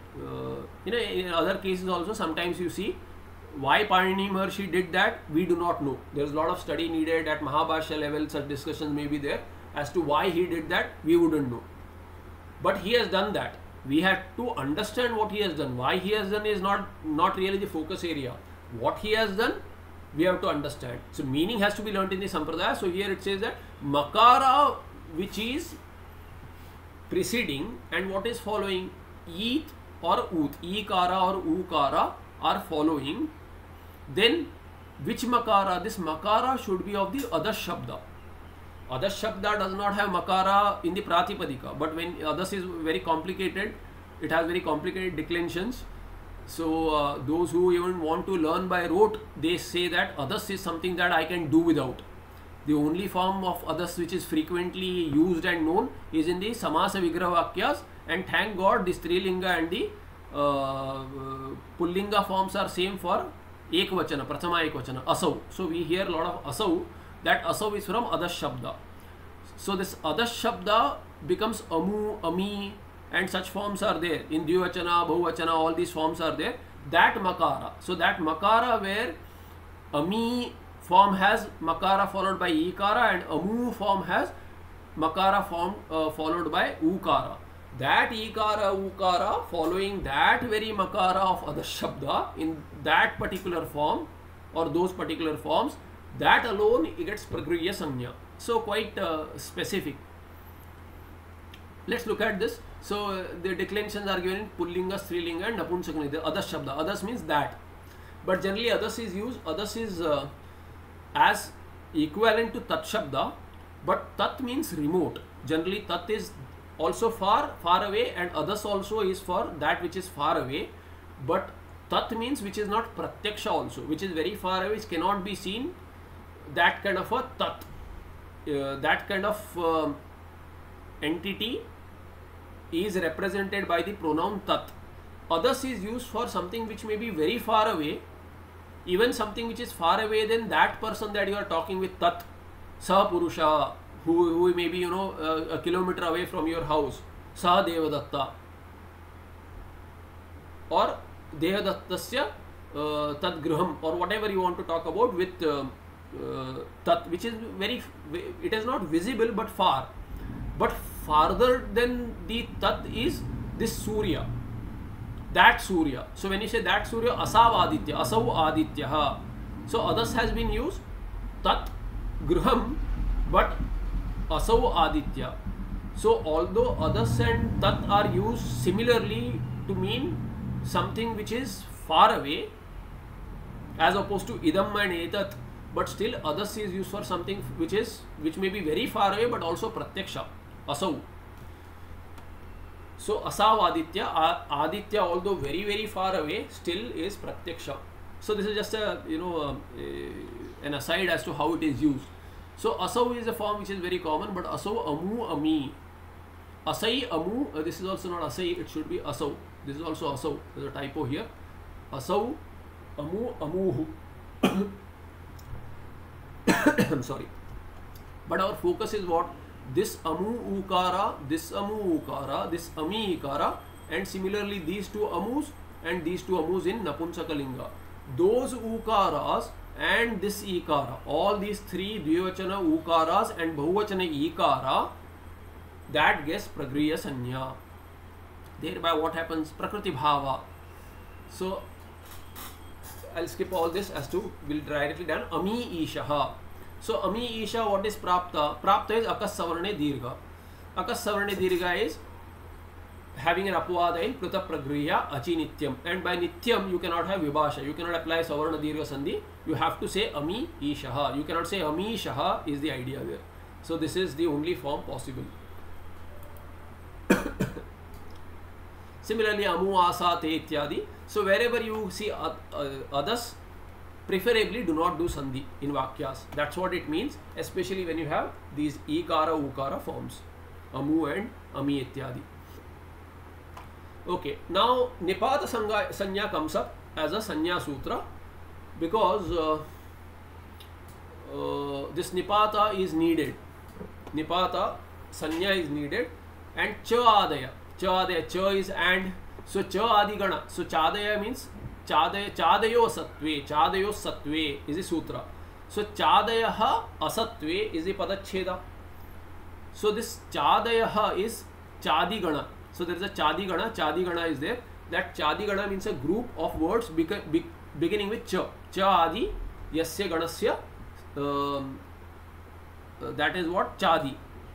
in other cases also, sometimes you see why Panini Maharshi did that, we do not know. There is a lot of study needed at Mahabhashya level. Such discussions may be there as to why he did that. We wouldn't know, but he has done that. We have to understand what he has done. Why he has done is not really the focus area. What he has done, we have to understand. So meaning has to be learnt in the Sampradaya. So here it says that Makara, which is preceding, and what is following, Eet or Ut, Ikara or Ukara are following, then which Makara? This Makara should be of the Adas Shabda. Adas Shabda does not have Makara in the Pratipadika, but when Adas is very complicated, it has very complicated declensions. So those who even want to learn by rote, they say that Adas is something that I can do without. The only form of Adas which is frequently used and known is in the Samasa Vigraha Vakyas, and thank God the Strilinga and the Pullinga forms are same for Ekvachana, Prathama Ekvachana, Asau. So we hear a lot of Asau. That Asau is from Adas Shabda. So this Adas Shabda becomes Amu, Ami, and such forms are there. In Dvivachana, Bahuvachana, all these forms are there. That Makara. So that Makara where Ami form has Makara followed by Ikara and Amu form has Makara form followed by Ukara. That Ikara, Ukara following that very Makara of Adas Shabda in that particular form or those particular forms, that alone it gets Pragruhya Sanya. So quite specific. Let's look at this. So the declensions are given in Pullinga, Strilinga and Napunsakani. The Adas Shabda. Adas means that. But generally Adas is used, Adas is as equivalent to Tat Shabda, but Tat means remote. Generally Tat is also far away, and Adas also is for that which is far away, but Tat means which is not Pratyaksha also, which is very far away, which cannot be seen. That kind of a Tat, that kind of entity is represented by the pronoun Tat. Adas is used for something which may be very far away, even something which is far away than that person that you are talking with, Tat, Sa Purusha, who may be, a kilometer away from your house, Sa Devadatta, or Devadattasya Tat Griham, or whatever you want to talk about with Tat, which is very, it is not visible but far. But farther than the Tat is this Surya, that Surya. So when you say that Surya, Asav Aditya, Asav Aditya. So Adas has been used, Tat, Griham, but Asav Aditya. So although Adas and Tat are used similarly to mean something which is far away, as opposed to Idam and Etat, but still Adas is used for something which may be very far away but also Pratyaksha, Asav. So Asav Aditya, Aditya although very far away still is Pratyaksha. So this is just a an aside as to how it is used. So Asav is a form which is very common, but Asav, Amu, Ami. asai amu, this is also not asai, it should be asau. This is also asau. There's a typo here. Asau, amu, amuhu. I'm sorry. But our focus is what? This amu ukara, this amu ukara, this ami ikara, and similarly these two amus and these two amus in Napunsakalinga. Those ukaras and this ikara, all these three dvivachana ukaras and bahuvachana ikara, that gets pragriya sanya. Thereby what happens? Prakriti bhava. So I'll skip all this as to we'll directly down ami ishaha. So ami isha, what is prapta? Prapta is akas savarne dirgha. Akas savarne dirgha is having an apvada in prita pragriya achi nityam, and by nityam you cannot have vibhasha, you cannot apply savarna dirgha sandhi, you have to say ami ishaha, you cannot say ami shaha is the idea there. So this is the only form possible. Similarly amu asa te ityadi. So wherever you see others, preferably do not do sandhi in vakyas. That's what it means, especially when you have these ikara ukara forms, amu and ami ityadi. Okay, now nipata sanya comes up as a sanya sutra because this nipata is needed. Nipata sanya is needed, and cha adaya. Cha adaya, cha is and, so cha adi gana. So chadaya means chadayo satve is the sutra. So chadayaha asatve is the padacheda. So this chadayaha is chadi gana. So there is a chadi gana. Chadi gana is there. That chadi gana means a group of words beginning with cha. Cha adi yasya ganasya. That is what chadi.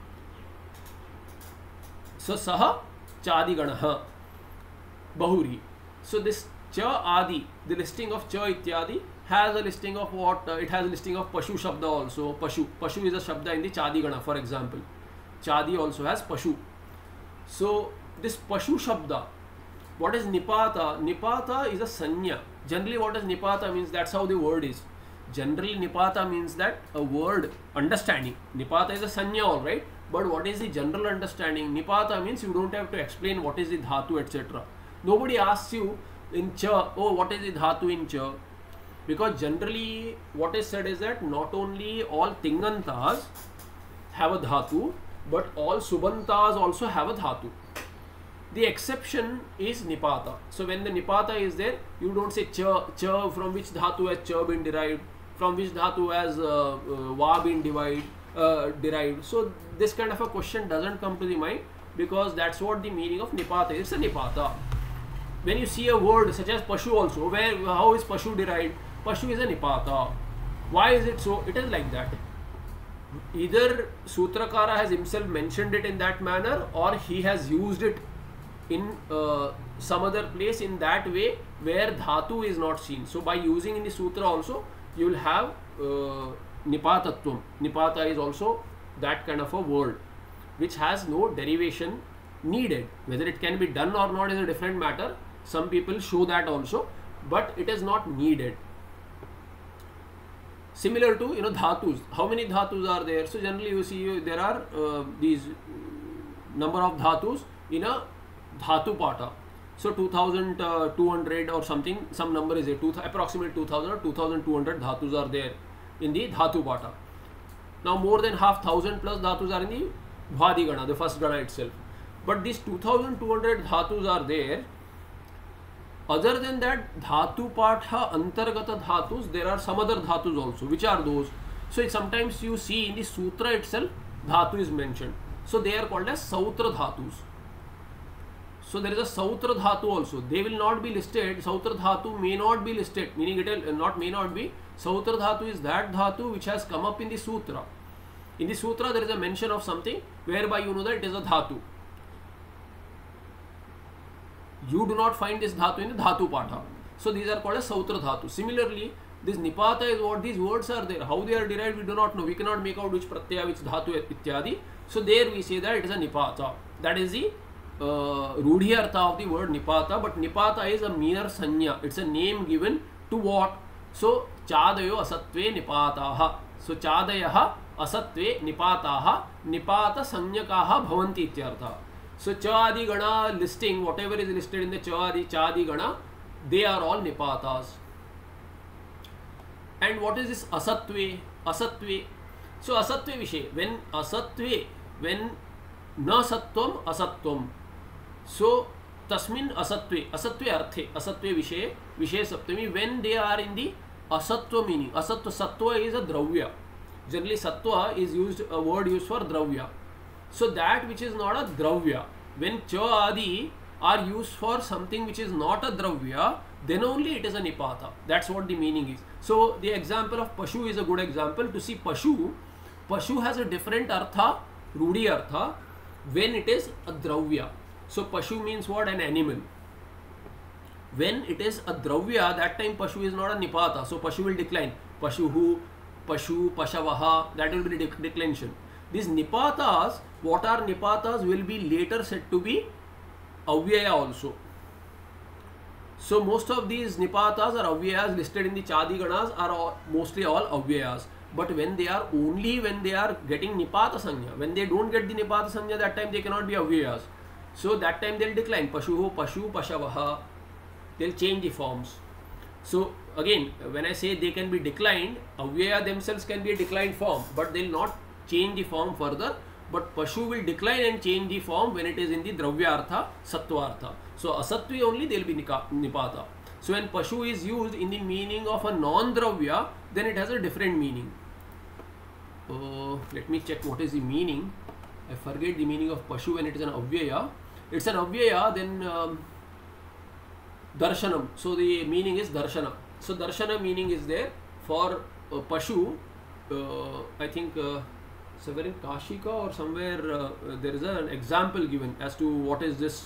So saha chadi ganaha bahuri. So this cha adi, the listing of cha ityadi, has a listing of what? It has a listing of pashu shabda also. Pashu is a shabda in the chadi gana, for example. Chadi also has pashu. So this pashu shabda, what is nipata? Nipata is a sanya. Generally what is nipata means, that's how the word is. Generally nipata means that a word understanding. Nipata is a sanya, all right. But what is the general understanding? Nipata means you don't have to explain what is the dhatu, etc. Nobody asks you in cha, oh, what is the dhatu in cha? Because generally what is said is that not only all tingantas have a dhatu, but all subantas also have a dhatu. The exception is nipata. So when the nipata is there, you don't say cha, from which dhatu has cha been derived, from which dhatu has va been derived. So this kind of a question doesn't come to the mind, because that's what the meaning of nipata is. It's a nipata. When you see a word such as pashu also, how is pashu derived? Pashu is a nipata. Why is it so? It is like that. Either Sutrakara has himself mentioned it in that manner, or he has used it in some other place in that way where dhatu is not seen. So by using in the sutra also, you will have nipatatvam. Nipata is also that kind of a word which has no derivation needed. Whether it can be done or not is a different matter. Some people show that also, but it is not needed. Similar to dhatus. How many dhatus are there? So generally you see there are these number of dhatus in a dhatu pata. So 2200 or something, some number is there, approximately 2000 or 2200 dhatus are there in the dhatu pata. Now more than 1,000 plus dhatus are in the bhadi gana, the first gana itself. But these 2200 dhatus are there. Other than that, dhatu patha antargata dhatus, there are some other dhatus also. Which are those? So sometimes you see in the sutra itself, dhatu is mentioned. So they are called as sautra dhatus. So there is a sautra dhatu also. They will not be listed. Sautra dhatu may not be listed. Meaning it will may not be. Sautra dhatu is that dhatu which has come up in the sutra. In the sutra there is a mention of something whereby you know that it is a dhatu. You do not find this dhatu in the dhatu patha. So these are called as sautra dhatu. Similarly, this nipata is what these words are there. How they are derived we do not know. We cannot make out which pratyaya, which dhatu ityadi. So there we say that it is a nipata. That is the rudhi artha of the word nipata. But nipata is a mere sanya. It's a name given to what? So chadayo asatve nipataha. So chadayaha asatve nipataha nipata sanyakaha bhavanti ityartha. So cha adi gana listing, whatever is listed in the cha adi gana, they are all nipatas. And what is this asatve? Asatve. So asatve vishay, when asatve, when na sattvam asatvam, so tasmin asatve, asatve arthe, asatve vishay, vishay saptami, when they are in the asatva meaning. Asatva, sattva is a dravya. Generally sattva is used, a word used for dravya. So that which is not a dravya, when cha adi are used for something which is not a dravya, then only it is a nipata. That's what the meaning is. So the example of pashu is a good example to see. Pashu has a different artha, rudi artha, when it is a dravya. So pashu means what? An animal. When it is a dravya, that time pashu is not a nipata. So pashu will decline. Pashuhu, pashu, pashavaha, that will be the declension. These nipatas, what are nipatas, will be later said to be avyaya also. So most of these nipatas or avyayas listed in the chadi ganas are mostly all avyayas. But when they are only when they are getting nipata sanya, when they don't get the nipata sanya, that time they cannot be avyayas. So that time they will decline. Pashuhu, pashu, pashavaha. They will change the forms. So again, when I say they can be declined, avyaya themselves can be a declined form, but they will not change the form further. But pashu will decline and change the form when it is in the dravya artha, sattva artha. So asatvi only they will be nipata. So when pashu is used in the meaning of a non-dravya, then it has a different meaning. Let me check what is the meaning. I forget the meaning of pashu when it is an avyaya. It's an avyaya, then darshanam. So the meaning is darshana. So darshana meaning is there for pashu. I think somewhere in Kashika or somewhere there is an example given as to what is this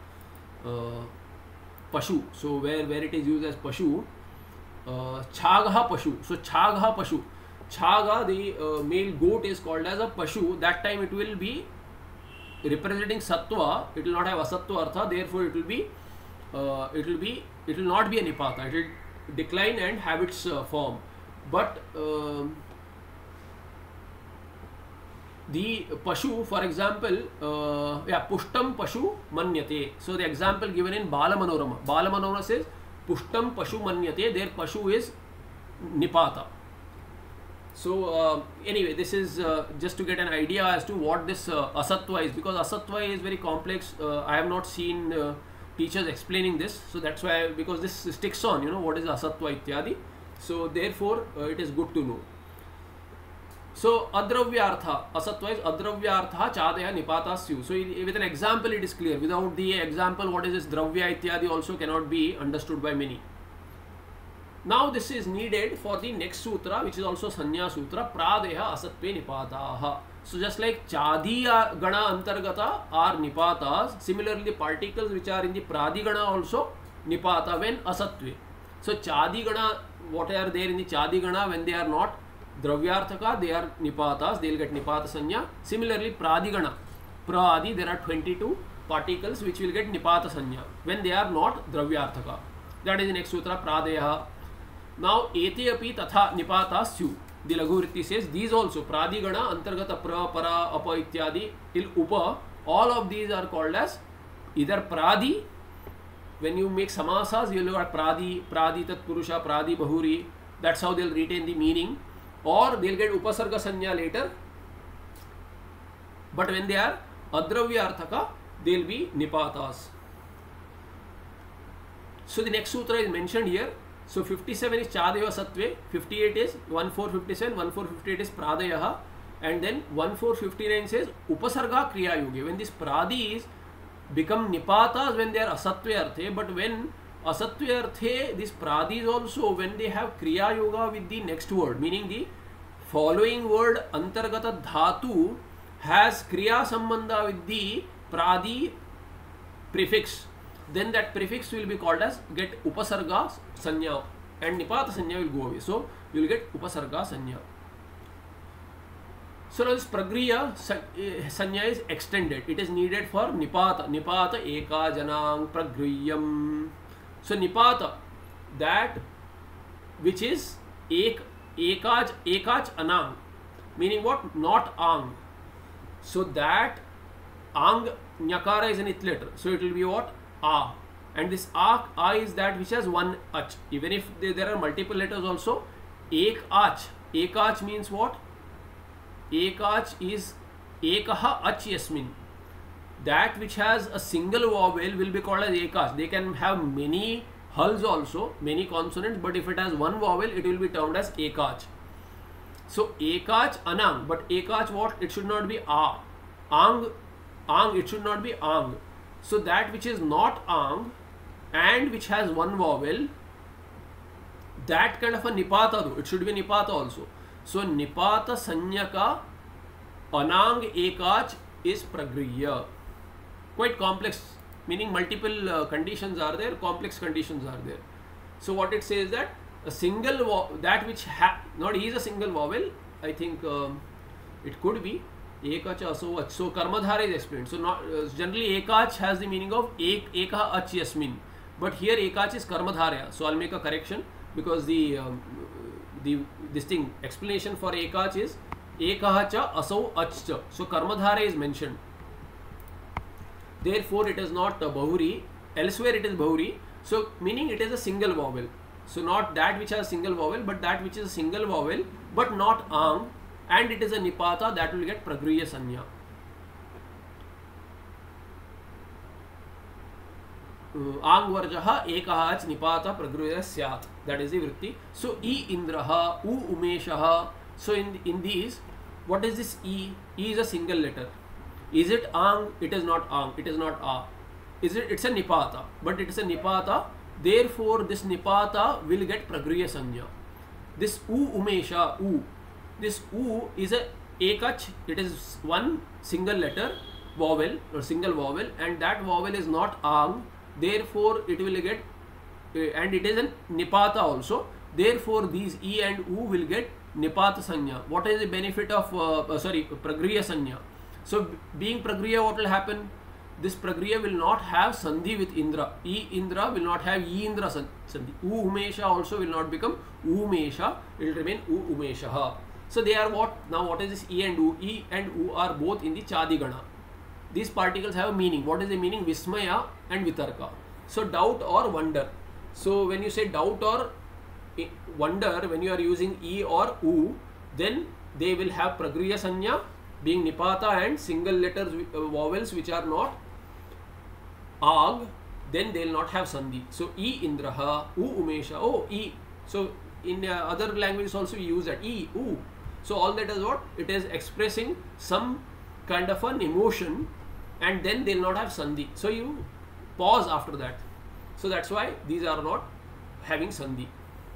pashu. So where it is used as pashu, chagha pashu. So chagha pashu. Chaga, the male goat, is called as a pashu. That time it will be representing sattva. It will not have asattva artha. Therefore, it will not be a nipata. It will decline and have its form. But the pashu, for example, pushtam pashu manyate. So the example given in Bala Manorama. Bala Manorama says pushtam pashu manyate. Their pashu is nipata. So anyway, this is just to get an idea as to what this asatva is, because asatva is very complex. I have not seen teachers explaining this, so that's why, because this sticks on, what is asatva ityadi. So therefore it is good to know. So adravyartha, asatva is adravyartha chadaya nipatasyu. So with an example it is clear. Without the example, what is this dravya ityadi also cannot be understood by many. Now this is needed for the next sutra, which is also Sanya Sutra, Pradeha Asatve Nipataha. So just like Chadi Gana Antargata are Nipatas, similarly the particles which are in the Pradi Gana also Nipata when Asatve. So Chadi Gana, what are there in the Chadi Gana, when they are not Dravyarthaka, they are Nipatas, they will get Nipata Sanya. Similarly Pradi Gana, Pradi, there are 22 particles which will get Nipata Sanya when they are not Dravyarthaka. That is the next sutra, Pradeha. Now, ete api tatha nipata syu. The Laghu Vritti says these also, pradigana, antargata, pra, para, apa, ityadi, till upa, all of these are called as either pradi. When you make samasas, you will look at pradi, pradi tat purusha, pradi bahuri. That's how they will retain the meaning. Or they will get upasarga sanya later. But when they are adravyarthaka, they will be nipatas. So the next sutra is mentioned here. So 57 is Chadeva Sattve, 58 is 1457, 1458 is Pradayaha, and then 1459 says Upasarga Kriya Yoge. When these Pradis become Nipatas when they are Asatve Arthe, but when Asatve Arthe, these Pradis also, when they have Kriya Yoga with the next word, meaning the following word Antargata Dhatu has Kriya Sambandha with the Pradi prefix, then that prefix will be called as get upasarga sanya and nipata sanya will go away. So you will get upasarga sanya. So now this pragriya sanya is extended. It is needed for nipata. Nipata eka janang pragriyam. So nipata, that which is ekaj anang, meaning what? Not ang. So that ang nyakara is an it letter, so it will be what? A. And this a is that which has one ach. Even if there are multiple letters also, ek ach means what? Ek ach is ekaha ach yasmin. That which has a single vowel will be called as ekach. They can have many hulls also, many consonants, but if it has one vowel, it will be termed as ekach. So ekach anang, but ekach what? It should not be a. Ang, it should not be ang. So that which is not ang and which has one vowel, that kind of a nipata though, it should be nipata also. So nipata sanyaka anang ekach is pragriya. Quite complex, meaning multiple conditions are there, complex conditions are there. So what it says that a single that which not is a single vowel, I think it could be ekach aso ach. So karmadhara is explained. So not generally ekach has the meaning of ekaha ach yasmin, but here ekach is karmadhara. So I'll make a correction, because this thing explanation for ekach is ekaha cha aso ach cha. So karmadhara is mentioned. Therefore, it is not bahuri. Elsewhere, it is bahuri. So, meaning it is a single vowel. So, not that which has single vowel, but that which is a single vowel, but not ang, and it is a nipata, that will get pragriya sanya. Ang varjaha ekahach nipata pragriya syat. That is the vritti. So, e indraha, u umeshaha. So, in these, what is this e? E is a single letter. Is it ang? It is not ang. It is not a. Is it? It's a nipata. But it is a nipata. Therefore, this nipata will get pragriya sanya. This u umesha, u. This u is a ekach. It is one single letter vowel or single vowel, and that vowel is not ang. Therefore, it will get, and it is a nipata also. Therefore, these e and u will get nipata sanya. What is the benefit of pragriya sanya? So, being pragriya, what will happen? This pragriya will not have sandhi with indra. E indra will not have e indra sandhi. U umesha also will not become umesha. It will remain u umeshaha. So, they are what? Now, what is this e and u? E and u are both in the chadigana. These particles have a meaning. What is the meaning? Vismaya and vitarka. So, doubt or wonder. So, when you say doubt or wonder, when you are using e or u, then they will have pragriya sanya, being nipata, and single letters vowels which are not ag, then they will not have sandhi. So e indraha, u umesha, oh e. So in other languages also we use that e, u. So all that is what? It is expressing some kind of an emotion, and then they will not have sandhi. So you pause after that. So that's why these are not having sandhi.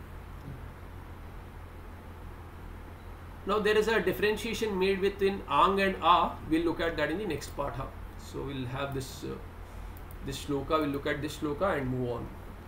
Now there is a differentiation made between ang and a. We'll look at that in the next part. So we'll have this shloka. We'll look at this shloka and move on.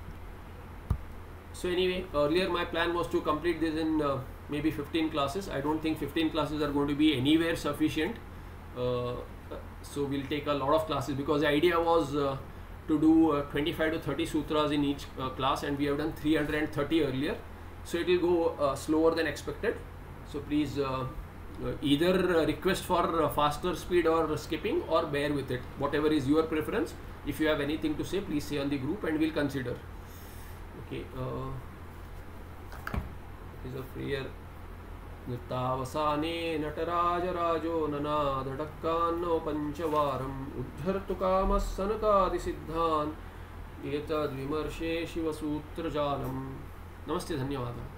So anyway, earlier my plan was to complete this in maybe 15 classes. I don't think 15 classes are going to be anywhere sufficient. So we'll take a lot of classes, because the idea was to do 25 to 30 sutras in each class, and we have done 330 earlier. So it will go slower than expected. So please either request for faster speed or skipping, or bear with it. Whatever is your preference. If you have anything to say, please say on the group and we'll consider. Okay. Is a prayer. Nittavasane nataraja rajo nanadadakkanno panchavaram uddhartu kamas sanakadi siddhan etad vimarshe shivasutra jalam. Namaste, dhanyawad.